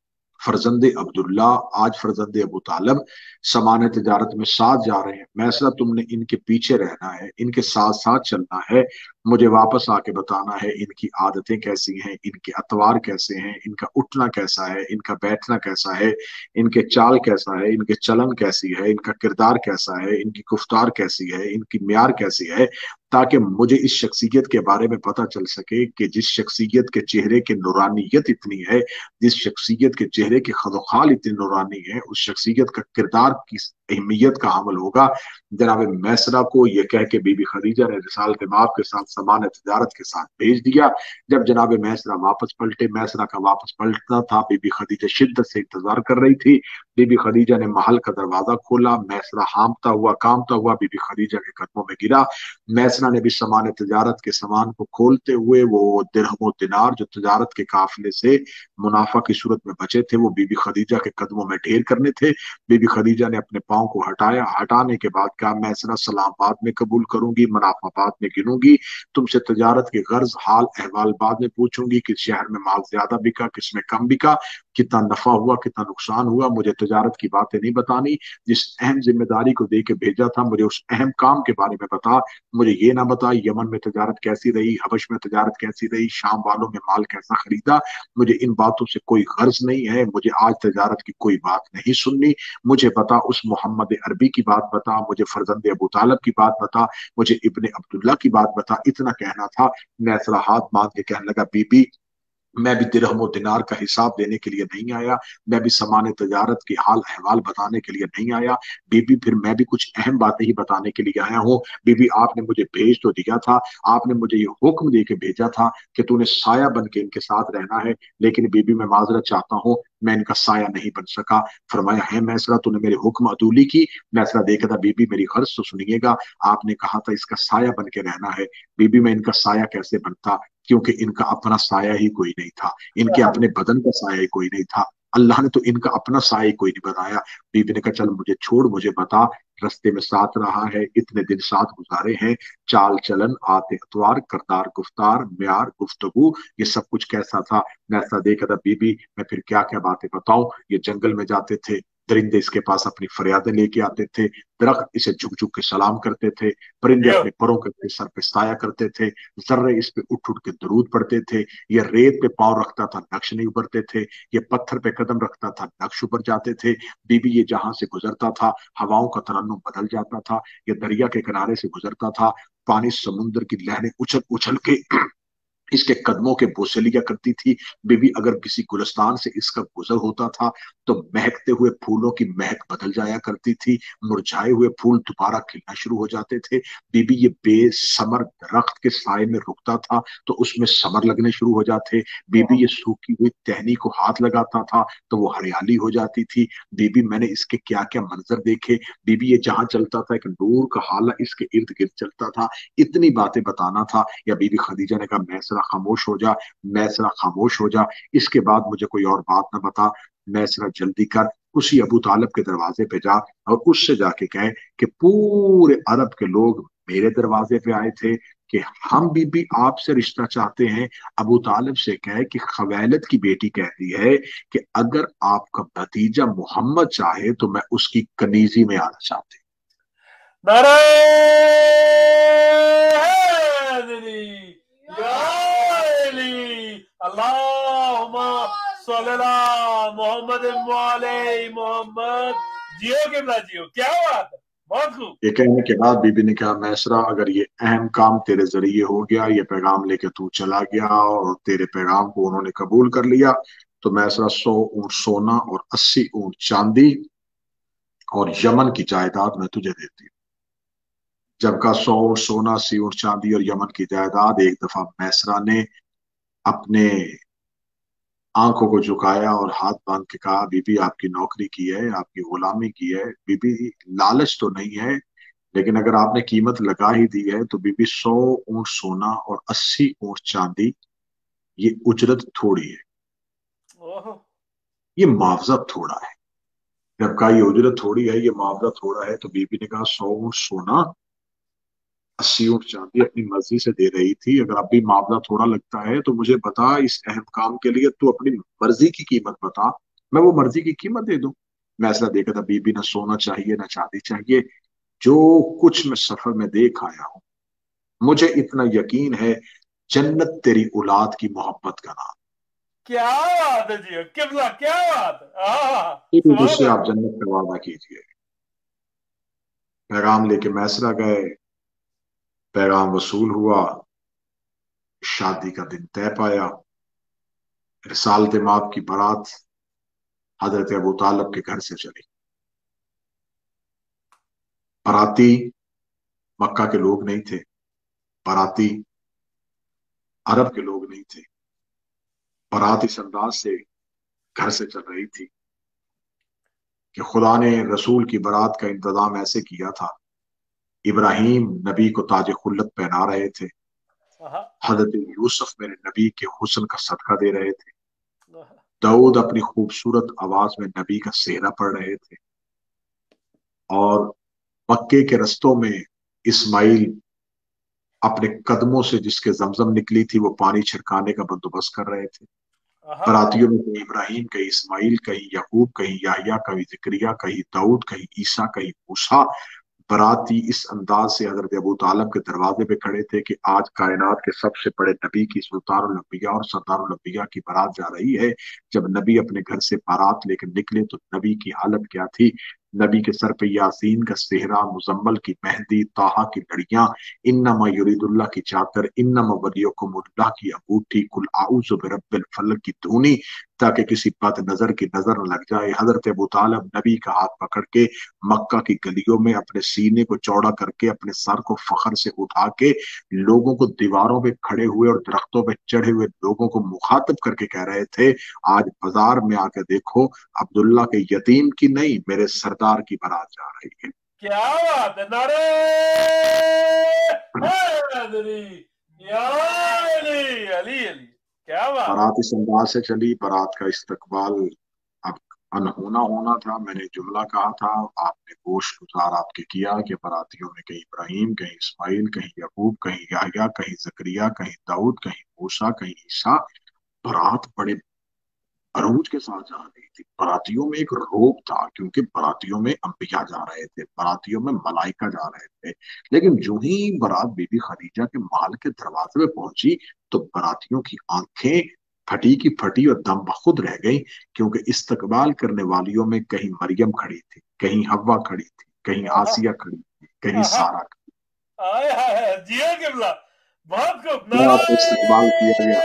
फरजंद अब्दुल्ला, आज फरजंद अबू तालब समान तजारत में साथ जा रहे हैं। मैसरा, तुमने इनके पीछे रहना है, इनके साथ साथ चलना है, मुझे वापस आके बताना है इनकी आदतें कैसी हैं, इनके अतवार कैसे हैं, इनका उठना कैसा है, इनका बैठना कैसा है, इनके चाल कैसा है, इनके चलन कैसी है, इनका किरदार कैसा है, इनकी गुफ्तार कैसी है, इनकी म्यार कैसी है, ताकि मुझे इस शख्सियत के बारे में पता चल सके कि जिस शख्सियत के चेहरे की नूरानियत इतनी है, जिस शख्सियत के चेहरे की खदोखाल इतनी नूरानी है, उस शख्सियत का किरदार की अहमियत का हामिल होगा। जनाब मैसरा को यह कह के बीबी खदीजा ने रिसालत माप के साथ सामान तजारत के साथ भेज दिया। जब जनाब मैसरा वापस पलटे, मैसरा का वापस पलटना था, बीबी खदीजा शिद्दत से इंतजार कर रही थी। बीबी खदीजा ने महल का दरवाजा खोला, मैसरा हामता हुआ कामता हुआ बीबी खदीजा के कदमों में गिरा। मैसरा ने भी सामान तजारत के सामान को खोलते हुए वो दिरहम दिनार जो तजारत के काफिले से मुनाफा की सूरत में बचे थे, वो बीबी खदीजा के कदमों में ढेर करने थे। बीबी खदीजा ने अपने पांव को हटाया, हटाने के बाद कहा, मैसरा, सलाम बाद में कबूल करूंगी, मुनाफा बाद में गिनूंगी, तुमसे तजारत के गर्ज हाल अहवाल बाद में पूछूंगी, किस शहर में माल ज्यादा बिका, किसमें कम बिका, कितना नफा हुआ, कितना नुकसान हुआ, मुझे तजारत की बातें नहीं बतानी। जिस अहम जिम्मेदारी को दे के भेजा था, मुझे उस अहम काम के बारे में बता। मुझे ये ना बता यमन में तजारत कैसी रही, हबश में तजारत कैसी रही, शाम वालों में माल कैसा खरीदा, मुझे इन बातों से कोई गर्ज नहीं है, मुझे आज तजारत की कोई बात नहीं सुननी। मुझे बता उस मोहम्मद अरबी की बात बता, मुझे फरजंद अबू तालब की बात बता, मुझे इब्ने अब्दुल्ला की बात बता। इतना कहना था। मैसरा हाथ बांध के कहने लगा, बीबी, मैं भी दिरहम दिनार का हिसाब देने के लिए नहीं आया, मैं भी सामान तजारत की हाल अहवाल बताने के लिए नहीं आया। बीबी, फिर मैं भी कुछ अहम बातें ही बताने के लिए आया हूँ। बीबी, आपने मुझे भेज तो दिया था, आपने मुझे ये हुक्म दे के भेजा था कि तूने साया बन के इनके साथ रहना है, लेकिन बीबी मैं माजरत चाहता हूँ, मैं इनका साया नहीं बन सका। फरमाया, है मैसरा, तूने मेरे हुक्म अदूली की? मैसरा देखा था, बीबी मेरी गर्ज तो सुनिएगा, आपने कहा था इसका साया बन के रहना है। बीबी, मैं इनका साया कैसे बनता, क्योंकि इनका अपना साया ही कोई नहीं था, इनके अपने बदन का साया ही कोई नहीं था, अल्लाह ने तो इनका अपना साया ही कोई नहीं बनाया। बीबी ने कहा, चल मुझे छोड़, मुझे बता, रस्ते में साथ रहा है, इतने दिन साथ गुजारे हैं, चाल चलन, आते अतवार, करतार गुफ्तार, म्यार गुफ्तगू, ये सब कुछ कैसा था? मैं ऐसा देखा था। बीबी, मैं फिर क्या क्या बातें बताऊं? ये जंगल में जाते थे, दरिंदे इसके पास अपनी फरियादें लेके आते थे, दरख्त इसे झुक झुक के सलाम करते थे, परिंदे अपने परों के सर पे साया करते थे, जर्रे इस पे उठ उठ के दरूद पढ़ते थे, ये रेत पे पांव रखता था, नक्श नहीं उभरते थे, ये पत्थर पे कदम रखता था, नक्श उभर जाते थे। बीबी, ये जहां से गुजरता था हवाओं का तरन्नुम बदल जाता था, ये दरिया के किनारे से गुजरता था, पानी समुद्र की लहरें उछल उछल के इसके कदमों के बोसे लिया करती थी। बीबी अगर किसी गुलिस्तान से इसका गुजर होता था तो महकते हुए फूलों की महक बदल जाया करती थी, मुरझाए हुए फूल दोबारा खिलना शुरू हो जाते थे। बीबी ये बेसमर दरख्त के साए में रुकता था तो उसमें समर लगने शुरू हो जाते। बीबी ये सूखी हुई टहनी को हाथ लगाता था तो वो हरियाली हो जाती थी। बीबी मैंने इसके क्या क्या मंजर देखे, बीबी ये जहां चलता था एक नूर का हाला इसके इर्द गिर्द चलता था। इतनी बातें बताना था। या बीबी खदीजा ने कहा मैसरा खामोश हो जा, मैसरा खामोश हो जा, इसके बाद मुझे कोई और बात ना बता। मैसरा जल्दी कर, उसी अबू तालिब के दरवाजे पे जा और उससे जाके कहे कि पूरे अरब के लोग मेरे दरवाजे पे आए थे कि हम बीबी आपसे रिश्ता चाहते हैं। अबू तालिब से कहे कि खवैलद की बेटी कहती है कि अगर आपका भतीजा मोहम्मद चाहे तो मैं उसकी कनीजी में आना चाहती हूँ। नारे हैदरी या अली अल्लाहुम्मा सल्ली अला मोहम्मद वाले मोहम्मद। जियो किबला जियो, क्या बात है, बहुत खूब। ये कहने के बाद बीबी ने कहा मैसरा अगर ये अहम काम तेरे जरिए हो गया, ये पैगाम लेके तू चला गया और तेरे पैगाम को उन्होंने कबूल कर लिया, तो मैसरा 100 ऊंट सोना और 80 ऊंट चांदी और यमन की जायदाद मैं तुझे देती हूँ। जब का 100 ऊंट सोना, 80 ऊंट चांदी और यमन की जायदाद, एक दफा मैसरा ने अपने आंखों को झुकाया और हाथ बांध के कहा बीबी आपकी नौकरी की है, आपकी गुलामी की है। बीबी लालच तो नहीं है, लेकिन अगर आपने कीमत लगा ही दी है तो बीबी 100 ऊंट सोना और 80 ऊंट चांदी ये उजरत थोड़ी है, ये मुआवजा थोड़ा है। जब कहा ये उजरत थोड़ी है, ये मुआवजा थोड़ा है, तो बीबी ने कहा 100 ऊंट सोना 80 ऊंट चांदी अपनी मर्जी से दे रही थी, अगर अभी मुआवजा थोड़ा लगता है तो मुझे बता, इस अहम काम के लिए तू अपनी मर्जी की कीमत बता, मैं वो मर्जी की कीमत दे दूं। मैं ऐसा देखा था, बीबी ना सोना चाहिए ना चांदी चाहिए, जो कुछ मैं सफर में देख आया हूं मुझे इतना यकीन है जन्नत तेरी औलाद की मोहब्बत का नाम। क्या बात है जी किबला, क्या बात है मुझसे आप जन्नत का वादा कीजिए। पैगाम लेके मैसरा गए, पैगाम वसूल हुआ, शादी का दिन तय पाया। रिसालत माप की बारात हजरत अबू तालिब के घर से चली। बाराती मक्का के लोग नहीं थे, बाराती अरब के लोग नहीं थे। बारात इस अंदाज से घर से चल रही थी कि खुदा ने रसूल की बारात का इंतजाम ऐसे किया था। इब्राहिम नबी को ताज खुल्लत पहना रहे थे, हजरत यूसुफ मेरे नबी के हुस्न का सदका दे रहे थे, दाऊद अपनी खूबसूरत आवाज में नबी का सेहरा पढ़ रहे थे, और मक्के के रस्तों में इस्माइल अपने कदमों से जिसके जमजम निकली थी वो पानी छिड़काने का बंदोबस्त कर रहे थे। बरातियों में कहीं इब्राहिम, कहीं इस्माइल, कहीं यकूब, कहीं याहिया, कहीं जिक्रिया, कहीं दाऊद, कहीं ईसा, कहीं मूसा। बराती इस अंदाज से हजरत अबू तालिब के दरवाजे पे खड़े थे कि आज कायनात के सबसे बड़े नबी की, सुल्तानुल अंबिया और सरदारुल अंबिया की बारात जा रही है। जब नबी अपने घर से बारात लेकर निकले तो नबी की हालत क्या थी। नबी के सर पे यासीन का सेहरा, मुजम्मल की मेहंदी, ताहा की लड़ियां, इन्नमा युरीदुल्लाह की चादर, इन्नमा वलियुकुमुल्लाह की अंगूठी, कुल आऊज़ु बिरब्बिल फलक की धूनी, ताकि किसी बद नजर की नजर न लग जाए। हजरत अबू तालिब नबी का हाथ पकड़ के मक्का की गलियों में अपने सीने को चौड़ा करके, अपने सर को फखर से उठा के, लोगों को दीवारों पे खड़े हुए और दरख्तों पे चढ़े हुए लोगों को मुखातब करके कह रहे थे, आज बाजार में आकर देखो, अब्दुल्ला के यतीम की नहीं मेरे सरदार की बारात जा रही है। क्या बात है, नारे या अली अली अली, क्या बात। बारात इस अंदाज से चली, बारात का इस्तकबाल अब अनहोना होना था। मैंने जुमला कहा था, आपने गोश गुजार आपके किया कि बारातियों में कहीं इब्राहिम, कहीं इस्माइल, कहीं यकूब, कहीं याह्या, कहीं जकरिया, कहीं दाऊद, कहीं मूसा, कहीं ईसा। बारात बड़े अरूज के साथ जा रही थी। बारातियों में एक रोब था क्योंकि बारातियों में अंबिया जा रहे थे, बारातियों में मलाइका जा रहे थे। लेकिन जो ही बारात बीबी खदीजा के महल के दरवाजे पे पहुंची तो बारातियों की आंखें फटी की फटी और दम बखुद रह गई, क्योंकि इस्तकबाल करने वालियों में कहीं मरियम खड़ी थी, कहीं हव्वा खड़ी थी, कहीं आसिया खड़ी थी, कहीं सारा खड़ी। जियो किबला, بہت خوب، बारात को इस्तेमाल किया गया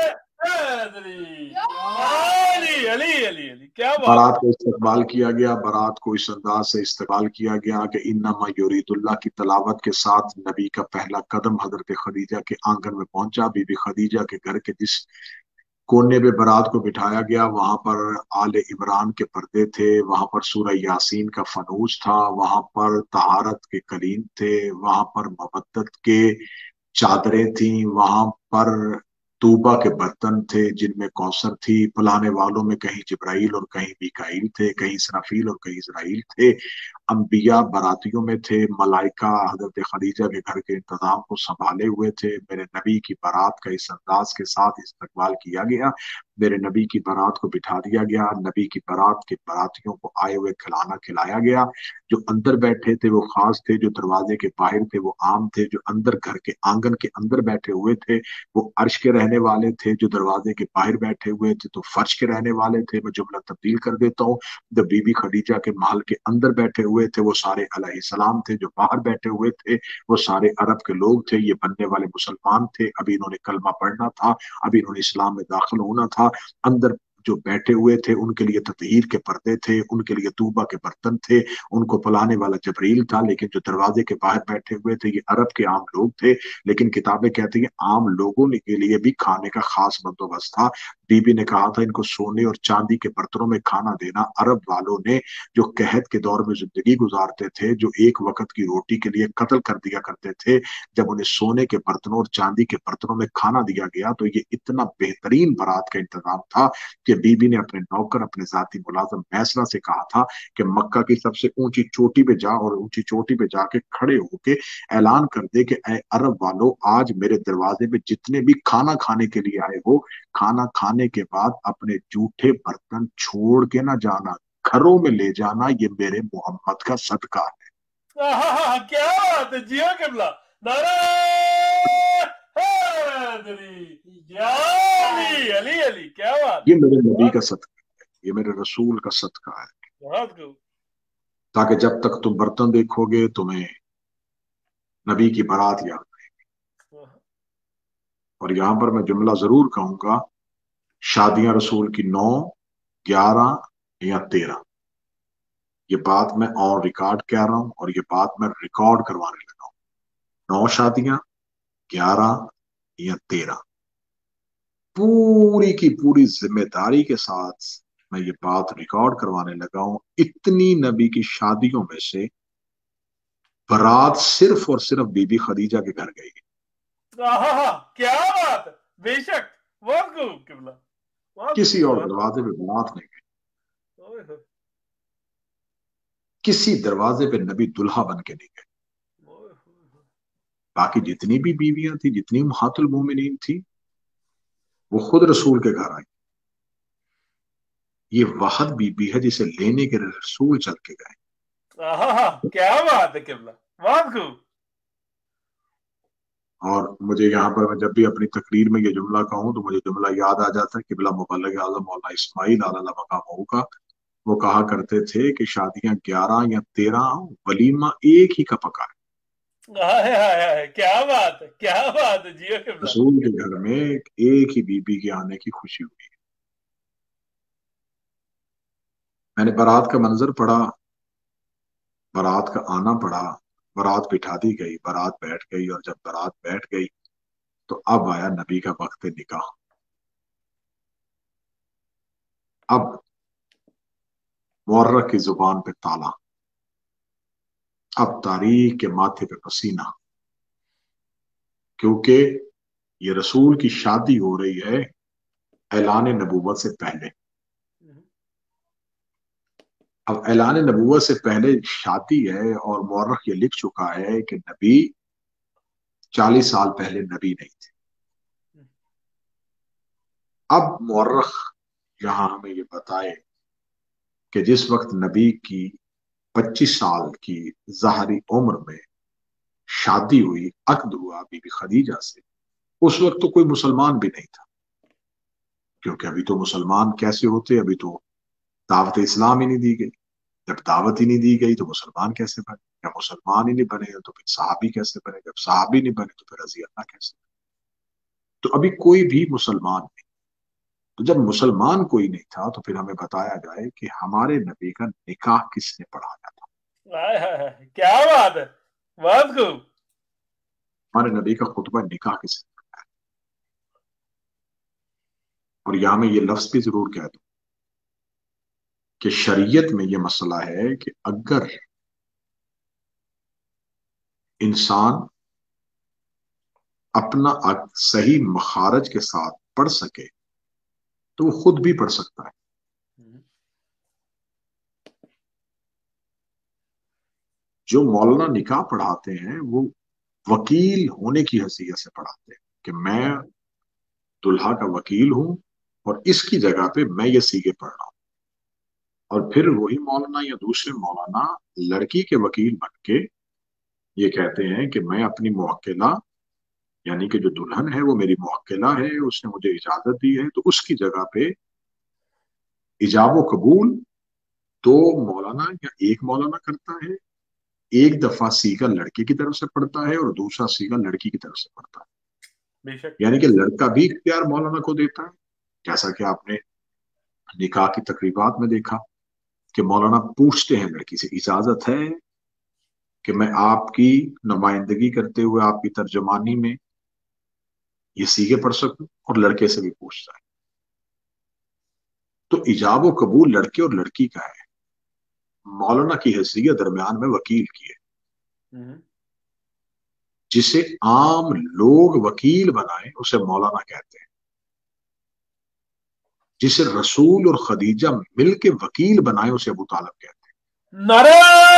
کیا بات، बारात को इस्तेमाल किया गया, बारात को इस अंदाज से इस्तेमाल किया गया कि इन्नमा युरीदुल्लाह की तलावत के साथ नबी का पहला कदम हजरत खदीजा के आंगन में पहुंचा। बीबी खदीजा के घर के जिस कोने पे बारात को बिठाया गया, वहां पर आले इमरान के पर्दे थे, वहां पर सूरह यासीन का फनूस था, वहां पर तहारत के कलीन थे, वहां पर मवद्दत के चादरें थी, वहां पर तूबा के बर्तन थे जिनमें कौसर थी। पिलाने वालों में कहीं जिब्राइल और कहीं मिकाइल थे, कहीं इसराफील और कहीं इजराइल थे। अंबिया बारातियों में थे, मलाइका हजरत खदीजा के घर के इंतजाम को संभाले हुए थे। मेरे नबी की बारात का इस अंदाज के साथ इस्तकबाल किया गया, मेरे नबी की बारात को बिठा दिया गया, नबी की बारात के बारातियों को आए हुए खिलाना खिलाया गया। जो अंदर बैठे थे वो खास थे, जो दरवाजे के बाहर थे वो आम थे, जो अंदर घर के आंगन के अंदर बैठे हुए थे वो अर्श के रहने वाले थे, जो दरवाजे के बाहर बैठे हुए थे तो फर्श के रहने वाले थे। मैं जुमला तब्दील कर देता हूँ, जब बीबी खदीजा के महल के अंदर बैठे हुए थे वो सारे अलैहिस्सलाम थे, जो बाहर बैठे हुए थे वो सारे अरब के लोग थे। ये बनने वाले मुसलमान थे, अभी इन्होंने कलमा पढ़ना था, अभी इन्होंने इस्लाम में दाखिल होना था। अंदर जो बैठे हुए थे उनके लिए ततहीर के पर्दे थे, उनके लिए तूबा के बर्तन थे, उनको पिलाने वाला जबरील था। लेकिन जो दरवाजे के बाहर बैठे हुए थे ये अरब के आम लोग थे। लेकिन किताबें कहती हैं आम लोगों के लिए भी खाने का खास बंदोबस्त था। बीबी ने कहा था इनको सोने और चांदी के बर्तनों में खाना देना। अरब वालों ने जो कहत के दौर में जिंदगी गुजारते थे, जो एक वक्त की रोटी के लिए कत्ल कर दिया करते थे, जब उन्हें सोने के बर्तनों और चांदी के बर्तनों में खाना दिया गया तो ये इतना बेहतरीन बारात का इंतजाम था कि बीबी ने अपने नौकर अपने जाती मुलाजम मैसरा से कहा था कि मक्का की सबसे ऊंची चोटी पे जा और ऊंची चोटी पे जाके खड़े होके ऐलान कर दे कि ऐ अरब वालों, आज मेरे दरवाजे पे जितने भी खाना खाने के लिए आए हो, खाना खाने के बाद अपने जूठे बर्तन छोड़ के ना जाना, घरों में ले जाना, ये मेरे मोहम्मद का सदका है। क्या बात है, जिया कमला, नारा अली अली, क्या बात, ये मेरे नबी का सदका है, ये मेरे रसूल का सदका है, बहुत खूब। ताकि जब तक तुम बर्तन देखोगे तुम्हें नबी की बारात याद आएगी। और यहां पर मैं जुमला जरूर कहूंगा, शादियां रसूल की 9, 11 या 13, ये बात मैं ऑन रिकॉर्ड कह रहा हूं और ये बात मैं रिकॉर्ड करवाने लगा हूं। 9 शादियां, 11 या 13, पूरी की पूरी जिम्मेदारी के साथ मैं ये बात रिकॉर्ड करवाने लगा हूं। इतनी नबी की शादियों में से बारात सिर्फ और सिर्फ बीबी खदीजा के घर गई। क्या बात है, बेशक, बहुत खूब किबला, किसी और दरवाजे पे बारात नहीं गई, किसी दरवाजे पे नबी दुल्हा बन के नहीं गए। बाकी जितनी भी बीवियां थी, जितनी उम्महातुल मोमिनीन थी, वो खुद रसूल के घर आई। ये वाहद बीबी है जिसे लेने के रसूल चल के गए। क्या बात है किबला, बहुत खूब। और मुझे यहाँ पर मैं जब भी अपनी तकरीर में ये जुमला कहूँ तो मुझे जुमला याद आ जाता है किबला मुबल्लिग आज़म मौलाना इस्माइल अला मकामहू का। वो कहा करते थे कि शादियां 11 या 13, वलीमा एक ही का पका है। क्या बात है, क्या बात है, जियो किबला। रसूल के घर में एक ही बीबी के आने की खुशी हुई। मैंने बारात का मंजर पढ़ा, बारात का आना पड़ा, बारात बिठा दी गई, बारात बैठ गई, और जब बारात बैठ गई तो अब आया नबी का वक्त निकाह। अब मुअर्रख की जुबान पे ताला, अब तारीख के माथे पे पसीना, क्योंकि ये रसूल की शादी हो रही है ऐलान नबूवत से पहले। अब ऐलान नबूवत से पहले शादी है और मुअर्रख ये लिख चुका है कि नबी 40 साल पहले नबी नहीं थे। अब मुअर्रख यहां हमें ये बताए कि जिस वक्त नबी की 25 साल की ज़ाहरी उम्र में शादी हुई, अक्द हुआ बीबी खदीजा से, उस वक्त तो कोई मुसलमान भी नहीं था। क्योंकि अभी तो मुसलमान कैसे होते, अभी तो दावत इस्लाम ही नहीं दी गई। जब दावत ही नहीं दी गई तो मुसलमान कैसे बने? जब मुसलमान ही नहीं बने तो फिर सहाबी कैसे बने? जब सहाबी नहीं बने तो फिर रजी अल्लाह कैसे बने? تو ابھی کوئی بھی مسلمان نہیں. تو جب مسلمان کوئی نہیں تھا تو پھر ہمیں بتایا جائے کہ ہمارے نبی کا نکاح کس نے پڑھایا تھا. کیا بات ہے، بہت خوب. ہمارے نبی کا خطبہ نکاح کس نے پڑھایا. اور یہاں میں یہ لفظ بھی ضرور کہہ دوں کہ شریعت میں یہ مسئلہ ہے کہ اگر انسان اپنا صحیح مخارج کے ساتھ پڑھ سکے تو وہ خود بھی پڑھ سکتا ہے. جو مولانا نکاح پڑھاتے ہیں وہ وکیل ہونے کی حیثیت سے پڑھاتے ہیں کہ میں دلہا کا وکیل ہوں اور اس کی جگہ پہ میں یہ سیگے پڑھ رہا ہوں. اور پھر وہی مولانا یا دوسرے مولانا لڑکی کے وکیل بن کے یہ کہتے ہیں کہ میں اپنی موکلہ یعنی کہ جو دلہن ہے وہ میری موکلہ ہے، اس نے مجھے اجازت دی ہے، تو اس کی جگہ پہ ایجاب و قبول دو مولانا یا ایک مولانا کرتا ہے. ایک دفعہ سیگا لڑکے کی طرف سے پڑتا ہے اور دوسرا سیگا لڑکی کی طرف سے پڑتا ہے. یعنی کہ لڑکا بھی اختیار مولانا کو دیتا ہے، جیسا کہ آپ نے نکاح کی تقریبات میں دیکھا کہ مولانا پوچھتے ہیں لڑکی سے اجازت ہے کہ میں آپ کی نمائندگی کرتے ہوئے آپ کی ترجمانی میں یہ سیگے پڑھ سکوں، اور لڑکے سے بھی پوچھتا ہے. تو ایجاب و قبول لڑکے اور لڑکی کا ہے. مولانا کی حیثیت درمیان میں وکیل کی ہے. جسے عام لوگ وکیل بنائے اسے مولانا کہتے ہیں. جسے رسول اور خدیجہ مل کے وکیل بنائے اسے ابو طالب کہتے ہیں. نعرہ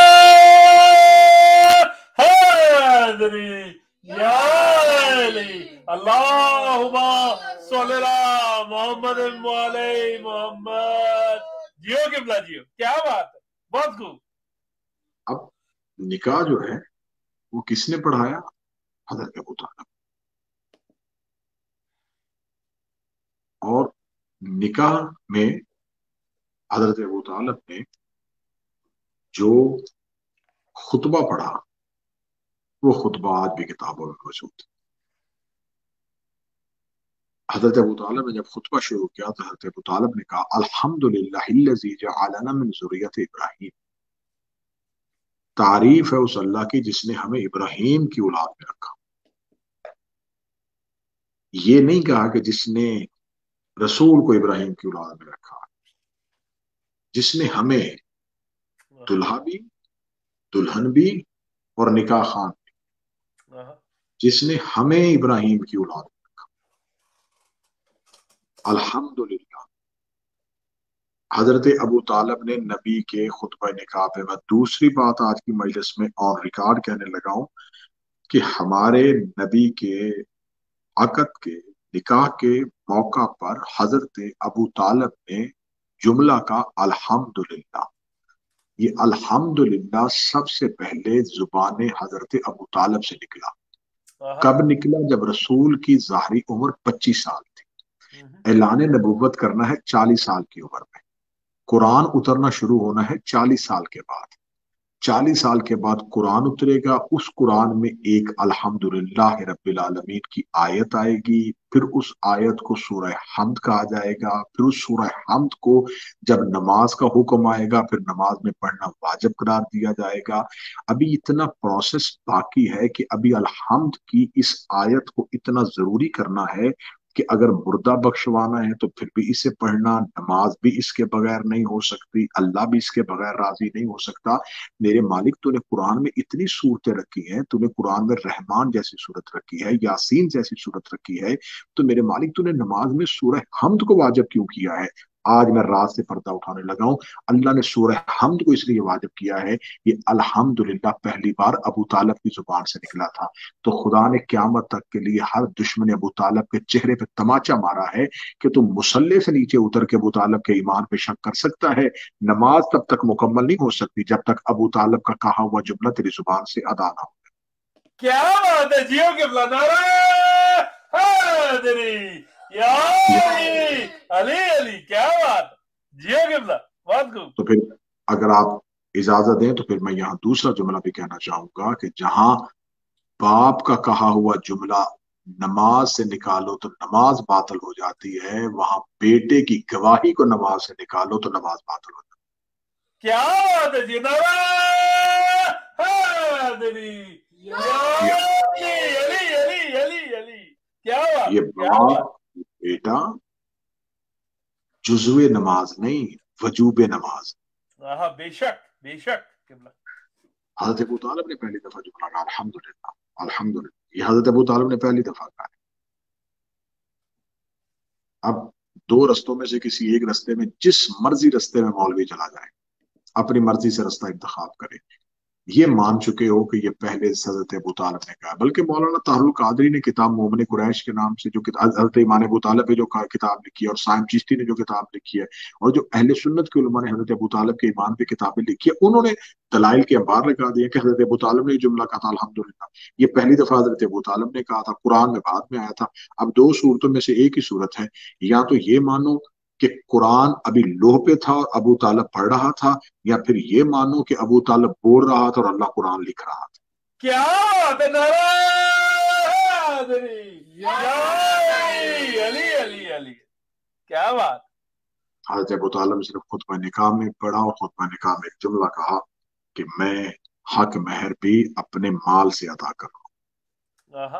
حیدری یا علی اللہم صلی اللہ محمد علی محمد. جیو قبلہ جیو، کیا بات ہے، بہت خوب. اب نکاح جو ہے وہ کس نے پڑھایا؟ حضرت ابو طالب. اور نکاح میں حضرت ابو طالب نے جو خطبہ پڑھا وہ خطبہ آج بھی کتابوں میں موجود ہے. حضرت ابو طالب نے جب خطبہ شروع کیا تو حضرت ابو طالب نے کہا الحمدللہ الذی جعلنا من ذریۃ ابراہیم. تعریف ہے اس اللہ کی جس نے ہمیں ابراہیم کی اولاد میں رکھا. یہ نہیں کہا کہ جس نے رسول کو ابراہیم کی اولاد میں رکھا، جس نے ہمیں دلہا بھی دلہن بھی اور نکاح خان بھی، جس نے ہمیں ابراہیم کی اولاد میں رکھا. الحمدللہ. حضرت ابو طالب نے نبی کے خطبہ نکاح پہ، میں دوسری بات آج کی مجلس میں اور ریکارڈ کہنے لگا ہوں کہ ہمارے نبی کے عقد کے نکاح کے موقع پر حضرت ابو طالب نے جملہ کا الحمدللہ. یہ الحمدللہ سب سے پہلے زبان حضرت ابو طالب سے نکلا. کب نکلا؟ جب رسول کی ظاہری عمر 25 سال تھی. اعلان نبوت کرنا ہے 40 سال کی عمر میں. قرآن اترنا شروع ہونا ہے 40 سال کے بعد. 40 سال کے بعد قرآن اترے گا. اس قرآن میں ایک الحمدللہ رب العالمین کی آیت آئے گی. پھر اس آیت کو سورہ حمد کہا جائے گا. پھر اس سورہ حمد کو جب نماز کا حکم آئے گا پھر نماز میں پڑھنا واجب قرار دیا جائے گا. ابھی اتنا پروسیس باقی ہے کہ ابھی الحمد کی اس آیت کو اتنا ضروری کرنا ہے کہ اگر مردہ بخشوانا ہے تو پھر بھی اسے پڑھنا. نماز بھی اس کے بغیر نہیں ہو سکتی. اللہ بھی اس کے بغیر راضی نہیں ہو سکتا. میرے مالک تو نے قرآن میں اتنی صورتیں رکھی ہیں، تو نے قرآن میں رحمان جیسی صورت رکھی ہے، یاسین جیسی صورت رکھی ہے، تو میرے مالک تو نے نماز میں سورہ حمد کو واجب کیوں کیا ہے؟ آج میں رات سے پردہ اٹھانے لگا ہوں. اللہ نے سورہ حمد کو اس لیے واجب کیا ہے، یہ الحمدللہ پہلی بار ابو طالب کی زبان سے نکلا تھا. تو خدا نے قیامت تک کے لیے ہر دشمن ابو طالب کے چہرے پہ تماچا مارا ہے کہ تم مصلی سے نیچے اتر کے ابو طالب کے ایمان پہ شک کر سکتا ہے. نماز تب تک مکمل نہیں ہو سکتی جب تک ابو طالب کا کہا ہوا جملہ تیری زبان سے ادا نہ ہو. کیا بات ہے، جیو قبلہ. نعرہ حیدری یا علی علی، کیا بات. جیو قبلہ، بہت خوب. تو پھر اگر آپ اجازت دیں تو پھر میں یہاں دوسرا جملہ بھی کہنا چاہوں گا کہ جہاں باپ کا کہا ہوا جملہ نماز سے نکالو تو نماز باطل ہو جاتی ہے، وہاں بیٹے کی گواہی کو نماز سے نکالو تو نماز باطل ہو جاتی ہے۔ کیا بات ہے جی، علی علی علی علی، کیا بات یہ کیا بات۔ باپ بیٹا جزو نماز نہیں، وجوب نماز۔ ہاں بے شک بے شک۔ حضرت ابو طالب نے پہلی دفعہ جملہ کہا الحمدللہ الحمدللہ، یہ حضرت ابو طالب نے پہلی دفعہ کہا۔ اب دو رستوں میں سے کسی ایک رستے میں، جس مرضی رستے میں مولوی چلا جائے، اپنی مرضی سے رستہ انتخاب کرے، یہ مان چکے ہو کہ یہ پہلے حضرت ابو طالب نے کہا۔ بلکہ مولانا طاہر القادری نے کتاب مومن قریش کے نام سے جو حضرت ایمان ابو طالب پہ جو کتاب لکھی ہے، اور سائم چشتی نے جو کتاب لکھی ہے، اور جو اہل سنت کے علماء نے حضرت ابو طالب کے ایمان پہ کتابیں لکھی ہے، انہوں نے دلائل کے انبار لگا دیے کہ حضرت ابو طالب نے یہ جملہ کہا تھا الحمدللہ، یہ پہلی دفعہ حضرت ابو طالب نے کہا تھا، قرآن میں بعد میں آیا تھا۔ اب دو صورتوں میں سے ایک ہی صورت ہے، یا تو یہ مانو کہ قرآن ابھی لوح پہ تھا اور ابو طالب پڑھ رہا تھا، یا پھر یہ مانو کہ ابو طالب بول رہا تھا اور اللہ قرآن لکھ رہا تھا۔ کیا بات ہے، علی علی علی، کیا بات۔ حضرت ابو طالب صرف خطبہ نکاح میں پڑھا، اور خطبہ نکاح میں ایک جملہ کہا کہ میں حق مہر بھی اپنے مال سے ادا کروں۔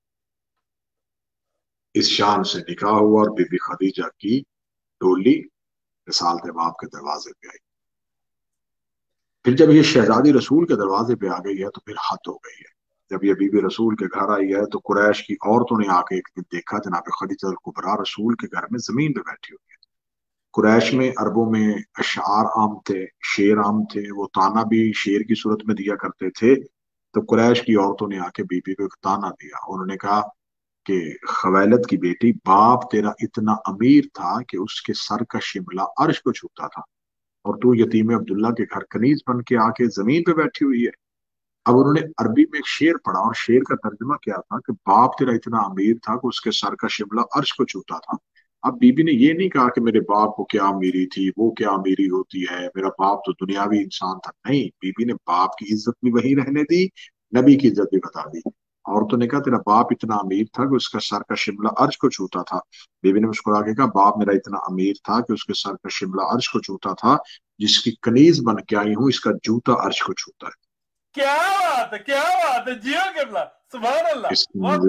اس شان سے نکاح ہوا اور بی بی خدیجہ کی ڈولی رسالت باپ کے دروازے پہ آئی۔ پھر جب یہ شہزادی رسول کے دروازے پہ آ گئی ہے تو پھر حد ہو گئی ہے۔ جب یہ بی بی رسول کے گھر آئی ہے تو قریش کی عورتوں نے آ کے ایک دن دیکھا جناب خدیجہ الکبریٰ رسول کے گھر میں زمین پہ بیٹھی ہوئی ہے۔ قریش میں عربوں میں اشعار عام تھے، شعر عام تھے، وہ تانا بھی شعر کی صورت میں دیا کرتے تھے۔ تو قریش کی عورتوں نے آ کے بی بی کو ایک تانا دیا، انہوں نے کہا کہ خویلد کی بیٹی، باپ تیرا اتنا امیر تھا کہ اس کے سر کا شملہ عرش کو چھوتا تھا، اور تو یتیم عبداللہ کے گھر کنیز بن کے آ کے زمین پہ بیٹھی ہوئی ہے۔ اب انہوں نے عربی میں ایک شعر پڑھا، اور شعر کا ترجمہ کیا تھا کہ باپ تیرا اتنا امیر تھا کہ اس کے سر کا شملہ عرش کو چھوتا تھا۔ اب بی بی نے یہ نہیں کہا کہ میرے باپ کو کیا امیری تھی، وہ کیا امیری ہوتی ہے، میرا باپ تو دنیاوی انسان تھا، نہیں، بی بی نے باپ کی عزت بھی وہی رہنے دی، نبی کی عزت بھی بتا دی۔ عورتوں نے کہا تیرا باپ اتنا امیر تھا کہ اس کا سر کا شملہ عرش کو چھوتا تھا۔ بی بی نے مسکرا کے کہا باپ میرا اتنا امیر تھا کہ اس کے سر کا شملہ عرش کو چھوتا تھا، جس کی کنیز بن کے آئی ہوں اس کا جوتا عرش کو چھوتا ہے۔ کیا بات ہے، کیا بات ہے، جیو قبلہ، سبحان اللہ۔ اس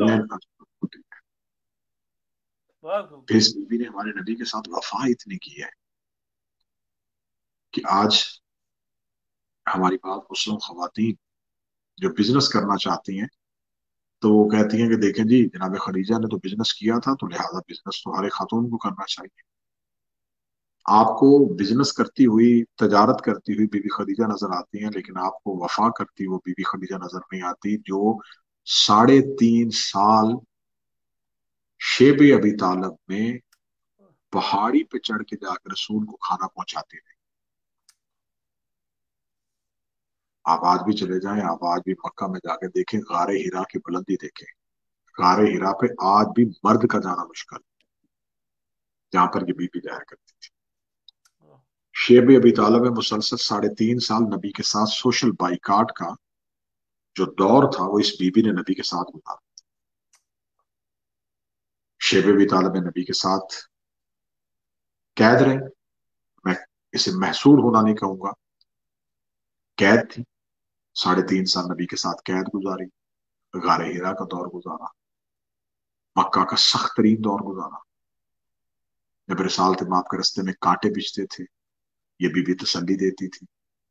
بی بی نے ہمارے نبی کے ساتھ وفا اتنی کی ہے کہ آج ہماری بات مسلم خواتین جو بزنس کرنا چاہتی ہیں تو وہ کہتی ہیں کہ دیکھیں جی جناب خدیجہ نے تو بزنس کیا تھا، تو لہٰذا بزنس تو ہر ایک خاتون کو کرنا چاہیے۔ آپ کو بزنس کرتی ہوئی، تجارت کرتی ہوئی بی بی خدیجہ نظر آتی ہیں، لیکن آپ کو وفا کرتی وہ بی بی خدیجہ نظر نہیں آتی جو 3.5 سال شیب ابی طالب میں پہاڑی پہ چڑھ کے جا کر رسول کو کھانا پہنچاتی تھی۔ آپ آج بھی چلے جائیں، آپ آج بھی مکہ میں جا کے دیکھیں، غار ہرا کی بلندی دیکھیں، غار ہرا پہ آج بھی مرد کا جانا مشکل، جہاں پر یہ بی بی جایا کرتی تھی۔ شیب ابی طالب میں مسلسل 3.5 سال نبی کے ساتھ سوشل بائیکاٹ کا جو دور تھا وہ اس بی بی نے نبی کے ساتھ گزارا۔ شیب ابی طالب نبی کے ساتھ قید رہے، میں اسے محصور ہونا نہیں کہوں گا، قید تھی، 3.5 سال نبی کے ساتھ قید گزاری، غار ہرا کا دور گزارا، مکہ کا سخت ترین دور گزارا، جب رسالت باپ کے رستے میں کانٹے بچتے تھے یہ بی بی تسلی دیتی تھی،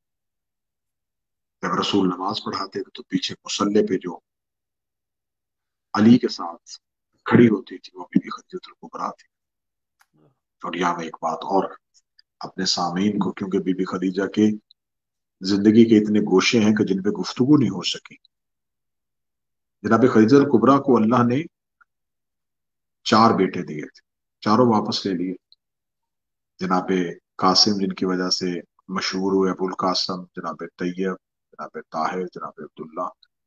جب رسول نماز پڑھاتے تھے تو پیچھے مصلے پہ جو علی کے ساتھ کھڑی ہوتی تھی وہ بی بی خدیجہ الکبریٰ تھی۔ اور یہاں میں ایک بات اور اپنے سامعین کو، کیونکہ بی بی خدیجہ کے زندگی کے اتنے گوشے ہیں کہ جن پہ گفتگو نہیں ہو سکی۔ جناب خدیجہ الکبریٰ کو اللہ نے 4 بیٹے دیے تھے، چاروں واپس لے لیے۔ جناب قاسم جن کی وجہ سے مشہور ہوئے ابو القاسم، جناب طیب، جناب طاہر، جناب عبداللہ۔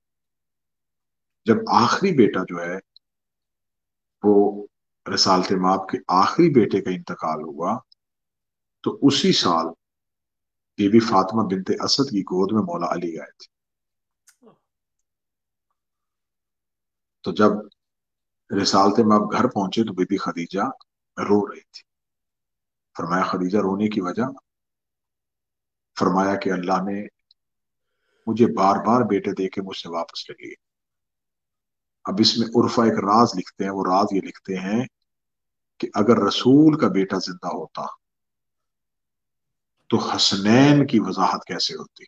جب آخری بیٹا جو ہے وہ رسالت مآب کے آخری بیٹے کا انتقال ہوا تو اسی سال بی بی فاطمہ بنت اسد کی گود میں مولا علی آئے تھے۔ تو جب رسالتے میں اب گھر پہنچے تو بی بی خدیجہ رو رہی تھی. فرمایا خدیجہ رونے کی وجہ؟ فرمایا کہ اللہ نے مجھے بار بار بیٹے دے کے مجھ سے واپس لے لیے. اب اس میں عرفہ ایک راز لکھتے ہیں، وہ راز یہ لکھتے ہیں کہ اگر رسول کا بیٹا زندہ ہوتا تو حسنین کی وضاحت کیسے ہوتی.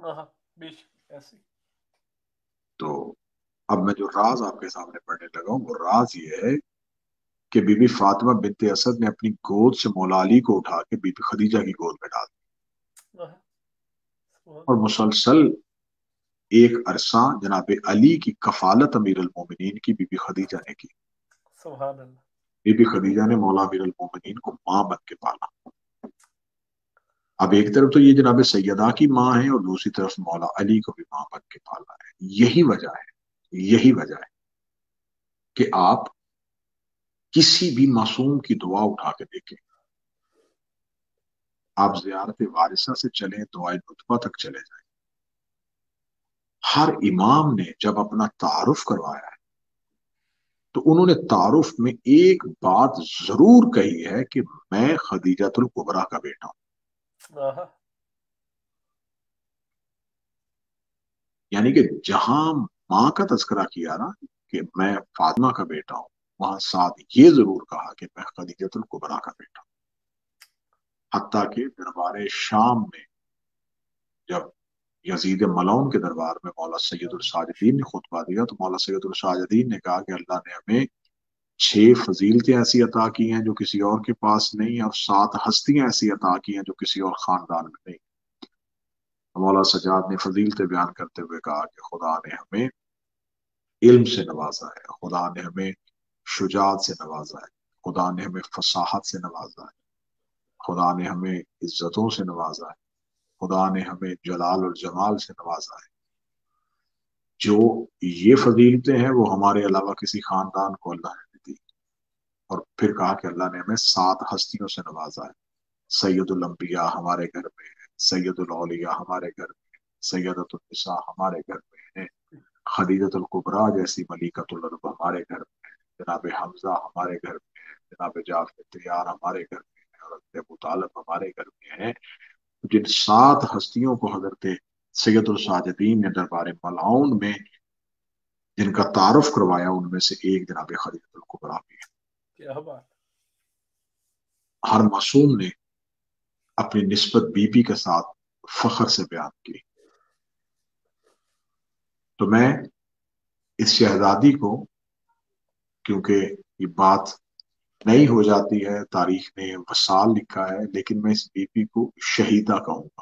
تو اب میں جو راز آپ کے سامنے پڑھنے لگا ہوں وہ راز یہ ہے کہ بی بی فاطمہ بنت اسد نے اپنی گود سے مولا علی کو اٹھا کے بی بی خدیجہ کی گود میں ڈال دیا، اور مسلسل ایک عرصہ جناب علی کی کفالت امیر المومنین کی بی بی خدیجہ نے کی. سبحان اللہ. بی بی خدیجہ نے مولا امیر المومنین کو ماں بن کے پالا. اب ایک طرف تو یہ جناب سیدہ کی ماں ہے اور دوسری طرف مولا علی کو بھی ماں بن کے پالا ہے. یہی وجہ ہے کہ آپ کسی بھی معصوم کی دعا اٹھا کے دیکھیں. آپ زیارت وارثہ سے چلیں، دعائے نطفہ تک چلے جائیں، ہر امام نے جب اپنا تعارف کروایا ہے تو انہوں نے تعارف میں ایک بات ضرور کہی ہے کہ میں خدیجۃ الکبریٰ کا بیٹا ہوں. یعنی کہ جہاں ماں کا تذکرہ کیا نا کہ میں فاطمہ کا بیٹا ہوں، وہاں ساتھ یہ ضرور کہا کہ میں خدیجۃ الکبریٰ کا بیٹا ہوں. حتیٰ کہ دربار شام میں جب یزید ملعون کے دربار میں مولا سید الساجدین نے خطبہ دیا تو مولا سید الساجدین نے کہا کہ اللہ نے ہمیں 6 فضیلتیں ایسی عطا کی ہیں جو کسی اور کے پاس نہیں، اور 7 ہستیاں ایسی عطا کی ہیں جو کسی اور خاندان میں نہیں. مولا سجاد نے فضیلتیں بیان کرتے ہوئے کہا کہ خدا نے ہمیں علم سے نوازا ہے، خدا نے ہمیں شجاعت سے نوازا ہے، خدا نے ہمیں فصاحت سے نوازا ہے، خدا نے ہمیں عزتوں سے نوازا ہے، خدا نے ہمیں جلال اور جمال سے نوازا ہے. جو یہ فضیلتیں ہیں وہ ہمارے علاوہ کسی خاندان کو اللہ نے دی. اور پھر کہا کہ اللہ نے ہمیں 7 ہستیوں سے نوازا ہے. سید الانبیاء ہمارے گھر میں ہے، سید الاولیاء ہمارے گھر میں ہے، سیدۃ النساء ہمارے گھر میں ہے، خدیجۃ الکبریٰ جیسی ملیکۃ العرب ہمارے گھر میں ہے، جناب حمزہ ہمارے گھر میں ہے، جناب جعفر طیار ہمارے گھر میں ہے، اور حضرت ابو طالب ہمارے گھر میں ہے. جن 7 ہستیوں کو حضرت سید الساجدین نے دربار ملعون میں جن کا تعارف کروایا ان میں سے ایک جناب خدیجۃ الکبریٰ بھی ہے. کیا بات. ہر معصوم نے اپنی نسبت بی بی کے ساتھ فخر سے بیان کی. تو میں اس شہزادی کو، کیونکہ یہ بات نہیں ہو جاتی ہے، تاریخ نے وصال لکھا ہے، لیکن میں اس بی بی کو شہیدہ کہوں گا،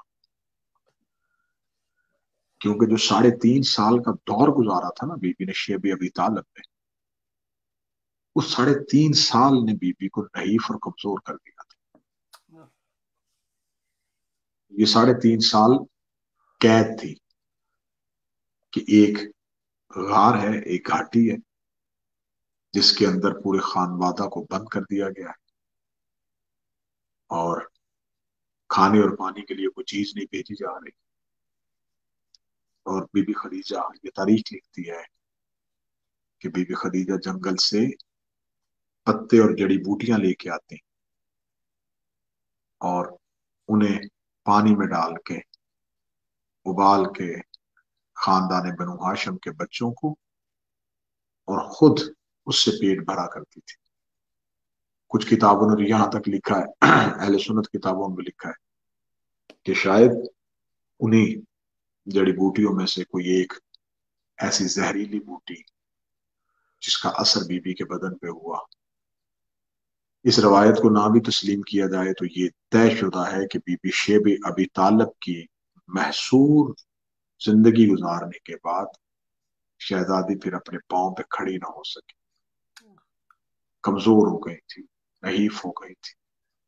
کیونکہ جو 3.5 سال کا دور گزارا تھا نا بی بی نے شیب ابی طالب میں، اس 3.5 سال نے بی بی کو نحیف اور کمزور کر دیا تھا. یہ 3.5 سال قید تھی کہ ایک غار ہے، ایک گھاٹی ہے جس کے اندر پورے خانوادہ کو بند کر دیا گیا ہے، اور کھانے اور پانی کے لیے کوئی چیز نہیں بھیجی جا رہی. اور بی بی خدیجہ، یہ تاریخ لکھتی ہے کہ بی بی خدیجہ جنگل سے پتے اور جڑی بوٹیاں لے کے آتی اور انہیں پانی میں ڈال کے ابال کے خاندان بنو ہاشم کے بچوں کو اور خود اس سے پیٹ بھرا کرتی تھی. کچھ کتابوں نے یہاں تک لکھا ہے، اہل سنت کتابوں میں لکھا ہے کہ شاید انہی جڑی بوٹیوں میں سے کوئی ایک ایسی زہریلی بوٹی جس کا اثر بی بی کے بدن پہ ہوا. اس روایت کو نہ بھی تسلیم کیا جائے تو یہ طے شدہ ہے کہ بی بی شیب ابی طالب کی محصور زندگی گزارنے کے بعد شہزادی پھر اپنے پاؤں پہ کھڑی نہ ہو سکی، کمزور ہو گئی تھی، نحیف ہو گئی تھی.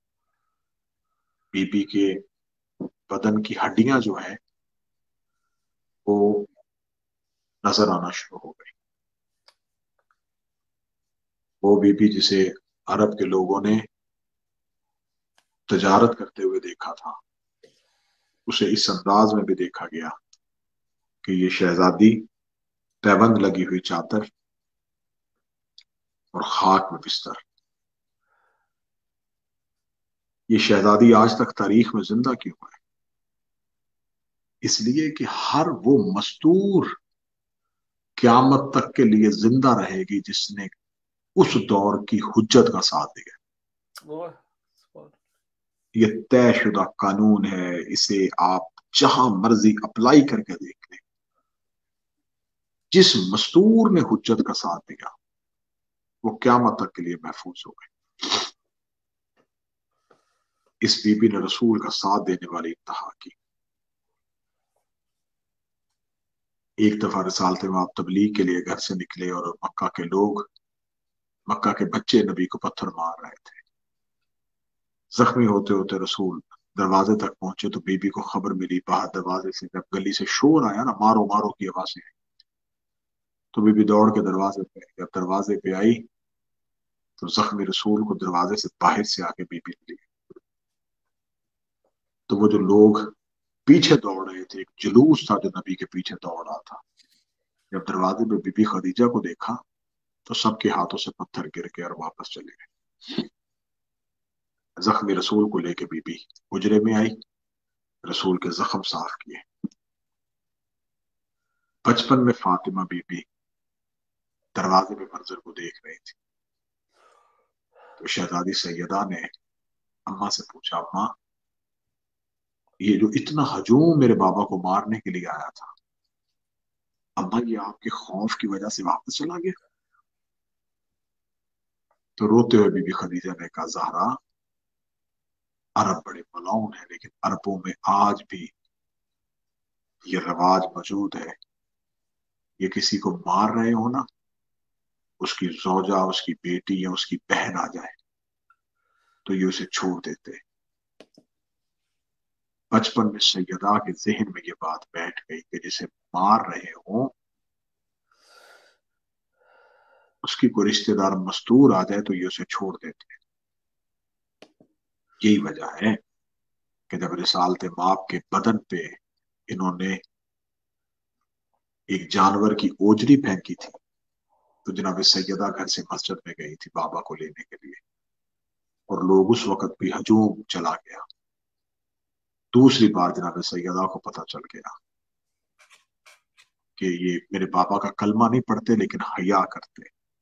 بی بی کے بدن کی ہڈیاں جو ہیں وہ نظر آنا شروع ہو گئی. وہ بی بی جسے عرب کے لوگوں نے تجارت کرتے ہوئے دیکھا تھا، اسے اس انداز میں بھی دیکھا گیا کہ یہ شہزادی پیبند لگی ہوئی چادر اور خاک میں بستر. یہ شہزادی آج تک تاریخ میں زندہ کیوں ہے؟ اس لیے کہ ہر وہ مستور قیامت تک کے لیے زندہ رہے گی جس نے اس دور کی حجت کا ساتھ دیا. یہ طے شدہ قانون ہے، اسے آپ جہاں مرضی اپلائی کر کے دیکھ لیں. جس مستور نے حجت کا ساتھ دیا وہ قیامت تک کے لیے محفوظ ہو گئے. اس بی بی نے رسول کا ساتھ دینے والی انتہا کی. ایک دفعہ رسالت میں آپ تبلیغ کے لیے گھر سے نکلے اور مکہ کے لوگ، مکہ کے بچے نبی کو پتھر مار رہے تھے. زخمی ہوتے ہوتے رسول دروازے تک پہنچے تو بی بی کو خبر ملی. باہر دروازے سے جب گلی سے شور آیا نا، مارو مارو کی آوازیں، تو بی بی دوڑ کے دروازے پہ. جب دروازے پہ آئی تو زخمی رسول کو دروازے سے باہر سے آ کے بی بی ملی. تو وہ جو لوگ پیچھے دوڑ رہے تھے، ایک جلوس تھا جو نبی کے پیچھے دوڑ رہا تھا. جب دروازے پہ بی بی خدیجہ کو دیکھا تو سب کے ہاتھوں سے پتھر گر کے اور واپس چلے گئے. زخمی رسول کو لے کے بی بی حجرے میں آئی، رسول کے زخم صاف کیے. بچپن میں فاطمہ بی بی دروازے میں منظر کو دیکھ رہی تھی تو شہزادی سیدہ نے اماں سے پوچھا، اماں یہ جو اتنا ہجوم میرے بابا کو مارنے کے لیے آیا تھا، اماں یہ آپ کے خوف کی وجہ سے واپس چلا گیا؟ تو روتے ہوئے بی بی خدیجہ نے کہا، زہرا عرب بڑے ملعون ہیں لیکن عربوں میں آج بھی یہ رواج موجود ہے، یہ کسی کو مار رہے ہو نا، اس کی زوجہ، اس کی بیٹی یا اس کی بہن آ جائے تو یہ اسے چھوڑ دیتے. بچپن میں سیدہ کے ذہن میں یہ بات بیٹھ گئی کہ جسے مار رہے ہوں اس کی کوئی رشتہ دار مستور آ جائے تو یہ اسے چھوڑ دیتے. یہی وجہ ہے کہ جب رسالت ماپ کے بدن پہ انہوں نے ایک جانور کی اوجری پھینکی تھی تو جناب سیدہ گھر سے مسجد میں گئی تھی بابا کو لینے کے لیے، اور لوگ اس وقت بھی ہجوم چلا گیا. دوسری بار جناب سیدہ کو پتہ چل گیا کہ یہ میرے بابا کا کلمہ نہیں پڑھتے لیکن حیا کرتے.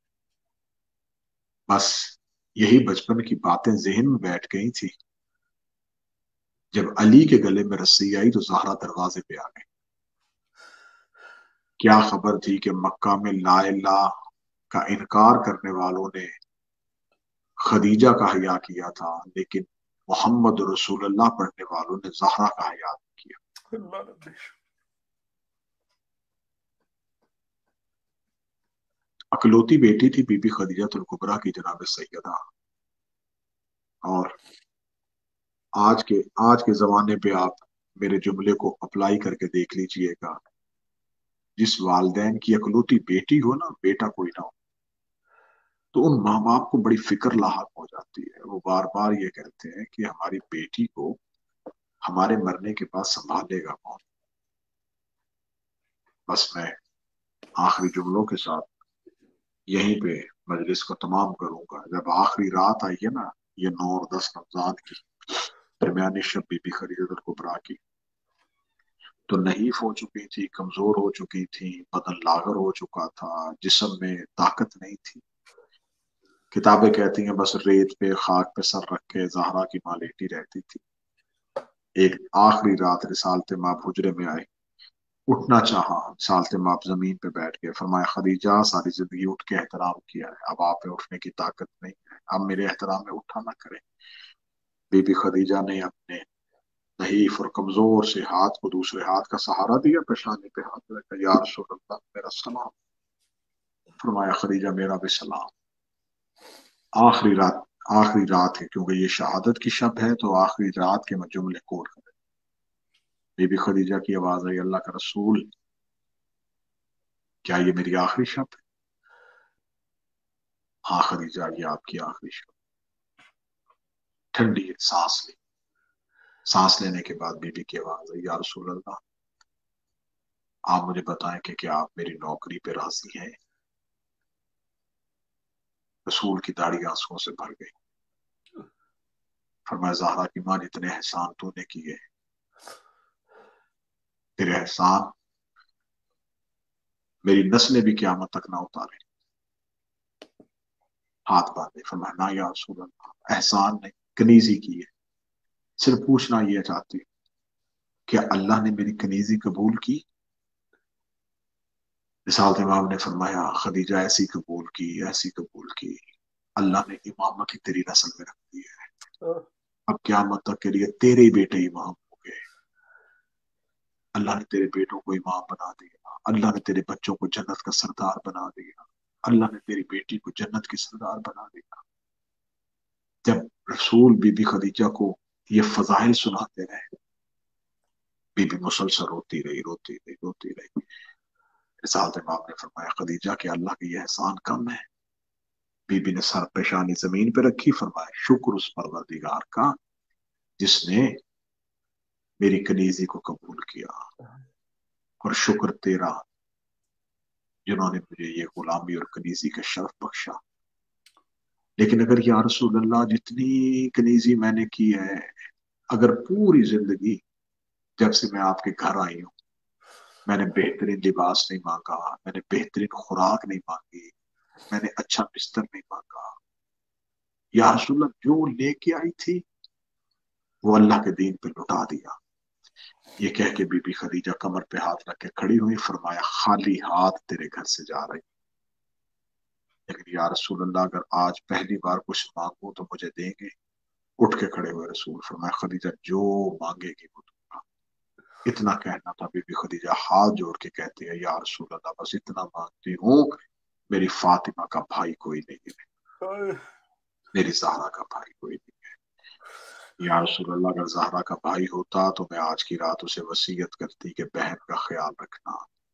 بس یہی بچپن کی باتیں ذہن میں بیٹھ گئی تھی. جب علی کے گلے میں رسی آئی تو زہرا دروازے پہ آ گئی. کیا خبر تھی کہ مکہ میں لا الہ کا انکار کرنے والوں نے خدیجہ کا حیا کیا تھا لیکن محمد رسول اللہ پڑھنے والوں نے زہرا کا حیا کیا. اکلوتی بیٹی تھی بی بی خدیجہ الکبریٰ کی جناب سیدہ. اور آج کے زمانے پہ آپ میرے جملے کو اپلائی کر کے دیکھ لیجئے گا. جس والدین کی اکلوتی بیٹی ہو نا، بیٹا کوئی نہ ہو، تو ان ماں باپ کو بڑی فکر لاحق ہو جاتی ہے. وہ بار بار یہ کہتے ہیں کہ ہماری بیٹی کو ہمارے مرنے کے بعد سنبھالے گا کون. بس میں آخری جملوں کے ساتھ یہیں پہ مجلس کو تمام کروں گا. جب آخری رات آئی ہے نا، یہ 9 اور 10 رمضان کی درمیانی شب بی بی خدیجہ الکبریٰ کی، تو نحیف ہو چکی تھی، کمزور ہو چکی تھی، بدن لاغر ہو چکا تھا، جسم میں طاقت نہیں تھی. کتابیں کہتی ہیں بس ریت پہ خاک پہ سر رکھ کے زہرا کی ماں لیٹی رہتی تھی. ایک آخری رات رسالت ماپ حجرے میں آئے، اٹھنا چاہا، رسالت ماپ زمین پہ بیٹھ گئے. فرمایا، خدیجہ ساری زندگی اٹھ کے احترام کیا ہے، اب آپ میں اٹھنے کی طاقت نہیں ہے، اب میرے احترام میں اٹھا نہ کریں. بی بی خدیجہ نے اپنے ضعیف اور کمزور سے ہاتھ کو دوسرے ہاتھ کا سہارا دیا، پیشانی پہ ہاتھ رکھا، یا رسول اللہ میرا سلام. فرمایا، خدیجہ میرا بھی سلام. آخری رات ہے کیونکہ یہ شہادت کی شب ہے تو آخری رات کے میں جملے کوٹ کریں. بی بی خدیجہ کی آواز آئی، اللہ کا رسول کیا یہ میری آخری شب ہے؟ ہاں خدیجہ، یہ آپ کی آخری شب. ٹھنڈی سانس لی. سانس لینے کے بعد بی بی کی آواز آئی، یا رسول اللہ آپ مجھے بتائیں کہ کیا آپ میری نوکری پہ راضی ہیں؟ رسول کی داڑھی آنسوؤں سے بھر گئی. فرمایا زہرا کی ماں اتنے احسان تو نے کیے، تیرے احسان میری نسلیں بھی قیامت تک نہ اتارے. ہاتھ باندھے. فرمایا نہ یا رسول اللہ، احسان نہیں، کنیزی کی ہے. صرف پوچھنا یہ چاہتی ہوں کیا اللہ نے میری کنیزی قبول کی؟ رسالت امام نے فرمایا خدیجہ ایسی قبول کی، ایسی قبول کی، اللہ نے امامت ہی تیری نسل میں رکھ دی ہے. اب قیامت تک کے لیے تیرے ہی بیٹے امام ہوں گے. اللہ نے تیرے بیٹوں کو امام بنا دیا، اللہ نے تیرے بچوں کو جنت کا سردار بنا دیا، اللہ نے تیری بیٹی کو جنت کی سردار بنا دیا. جب رسول بی بی خدیجہ کو یہ فضائل سناتے رہے، بی بی مسلسل روتی رہی روتی رہی روتی رہی. رسالت امام نے فرمایا خدیجہ کہ اللہ کے یہ احسان کم ہے. بی بی نے سر پیشانی زمین پہ رکھی. فرمایا شکر اس پروردگار کا جس نے میری کنیزی کو قبول کیا، اور شکر تیرا جنہوں نے مجھے یہ غلامی اور کنیزی کا شرف بخشا. لیکن اگر یا رسول اللہ جتنی کنیزی میں نے کی ہے، اگر پوری زندگی جب سے میں آپ کے گھر آئی ہوں میں نے بہترین لباس نہیں مانگا، میں نے بہترین خوراک نہیں مانگی، میں نے اچھا بستر نہیں مانگا، یا رسول اللہ جو لے کے آئی تھی وہ اللہ کے دین پہ لٹا دیا. یہ کہہ کے بی بی خدیجہ کمر پہ ہاتھ رکھ کے کھڑی ہوئی. فرمایا خالی ہاتھ تیرے گھر سے جا رہی، لیکن یا رسول اللہ اگر آج پہلی بار کچھ مانگوں تو مجھے دیں گے؟ اٹھ کے کھڑے ہوئے رسول. فرمایا خدیجہ جو مانگے گی وہ دوں گا. اتنا کہنا تھا. بی بی خدیجہ ہاتھ جوڑ کے کہتی ہے یا رسول اللہ بس اتنا مانگتی ہوں، میری فاطمہ کا بھائی کوئی نہیں ہے، میری زہرا کا بھائی کوئی نہیں ہے. یا رسول اللہ اگر زہرا کا بھائی ہوتا تو میں آج کی رات اسے وصیت کرتی کہ بہن کا خیال رکھنا.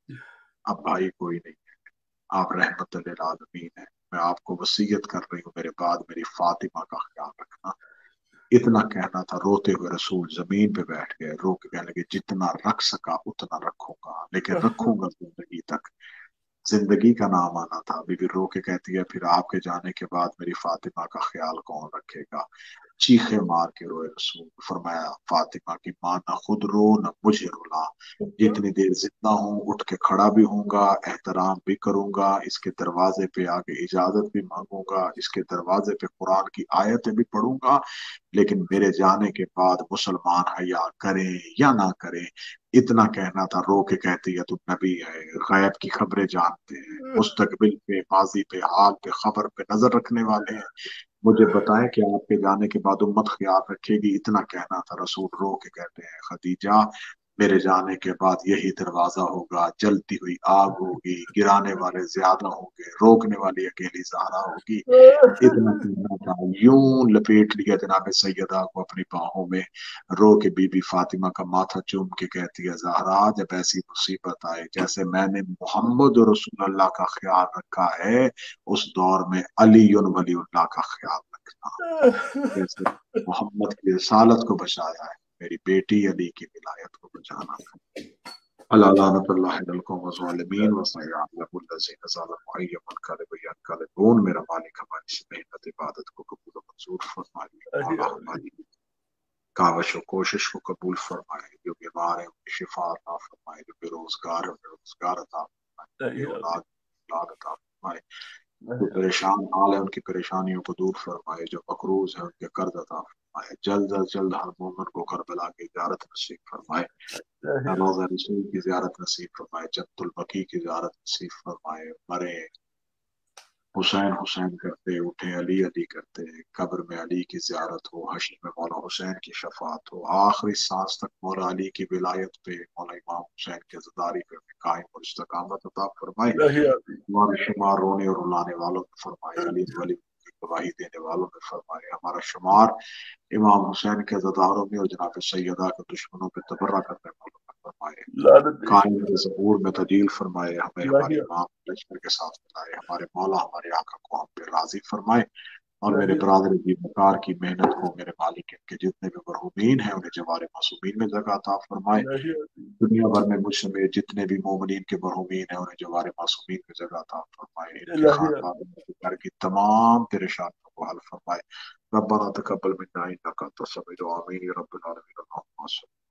اب بھائی کوئی نہیں ہے، آپ رحمت للعالمین ہیں، میں آپ کو وصیت کر رہی ہوں میرے بعد میری فاطمہ کا خیال رکھنا. اتنا کہنا تھا. روتے ہوئے رسول زمین پہ بیٹھ گئے. رو کے کہنے لگے جتنا رکھ سکا اتنا رکھوں گا، لیکن رکھوں گا زندگی تک. زندگی کا نام آنا تھا. بی بی رو کے کہتی ہے پھر آپ کے جانے کے بعد میری فاطمہ کا خیال کون رکھے گا؟ چیخے مار کے روئے رسول. فرمایا فاطمہ کی ماں نہ خود رو نہ مجھے رلا. جتنی دیر زندہ ہوں اٹھ کے کھڑا بھی ہوں گا، احترام بھی کروں گا، اس کے دروازے پہ آگے اجازت بھی مانگوں گا، اس کے دروازے پہ قرآن کی آیتیں بھی پڑھوں گا. لیکن میرے جانے کے بعد مسلمان حیا کریں یا نہ کریں. اتنا کہنا تھا. رو کے کہتی ہے تو نبی ہے، غیب کی خبریں جانتے ہیں، مستقبل پہ ماضی پہ حال پہ خبر پہ نظر رکھنے والے ہیں، مجھے بتائیں کہ آپ کے جانے کے بعد امت خیال رکھے گی. اتنا کہنا تھا. رسول رو کے کہتے ہیں خدیجہ میرے جانے کے بعد یہی دروازہ ہوگا، جلتی ہوئی آگ ہوگی، گرانے والے زیادہ ہوں گے، روکنے والی اکیلی زہرا ہوگی. اتنا کہنا تھا. یوں لپیٹ لیا جناب سیدہ کو اپنی باہوں میں. رو کے بی بی فاطمہ کا ماتھا چوم کے کہتی ہے زہرا جب ایسی مصیبت آئے جیسے میں نے محمد رسول اللہ کا خیال رکھا ہے، اس دور میں علی ولی اللہ کا خیال رکھنا. جیسے محمد کی رسالت کو بچایا ہے، میری بیٹی علی کی ولایت کو بچانا. اللہ لعنت اللہ علیکم والظالمین وسیعلم الذین ظلموا ای منقلب ینقلبون. میرا مالک ہماری اس محنت عبادت کو قبول و منظور فرمائے. مولا ہماری کاوش و کوشش کو قبول فرمائے. جو بیمار ہیں ان کی شفا عطا فرمائے، جو بے روزگار ہیں روزگار عطا فرمائے، بے اولاد اولاد عطا فرمائے، جو پریشان حال ہے ان کی پریشانیوں کو دور فرمائے، جو مقروض ہیں ان کے قرض عطا فرمائے. جلد از جلد ہر مومن کو کربلا کی زیارت نصیب فرمائے، روضہ رسول کی زیارت نصیب فرمائے، جنت البقیع کی زیارت نصیب فرمائے. مرے حسین حسین کرتے اٹھے علی علی کرتے، قبر میں علی کی زیارت ہو، حشر میں مولا حسین کی شفاعت ہو، آخری سانس تک مولا علی کی ولایت پہ مولا امام حسین کے زداری پہ قائم اور استقامت عطا فرمائے. ہمارا شمار رونے اور رلانے والوں میں فرمائے، علی ولی کی گواہی دینے والوں میں فرمائے. ہمارا شمار امام حسین کے زداروں میں اور جناب سیدہ کے دشمنوں پہ تبرہ کرنے والوں میں فرمائے. قائم ظہور میں تجلیل فرمائے. ہمیں ہماری امام لشکر کے ساتھ ملائے. ہمارے مولا ہمارے آقا کو ہم پہ راضی فرمائے. اور میرے برادر کی وقار کی محنت کو میرے مالک ان کے جتنے بھی مرحومین ہیں انہیں جوار معصومین میں جگہ عطا فرمائے. دنیا بھر میں مجھ سمیت جتنے بھی مومنین کے مرحومین ہیں انہیں جوار معصومین میں جگہ عطا فرمائے. ان کے خاندان کے گھر کی تمام پریشانیوں کو حل فرمائے. ربنا تقبل منا انك انت السميع العليم. آمين يا رب العالمين. اللهم صل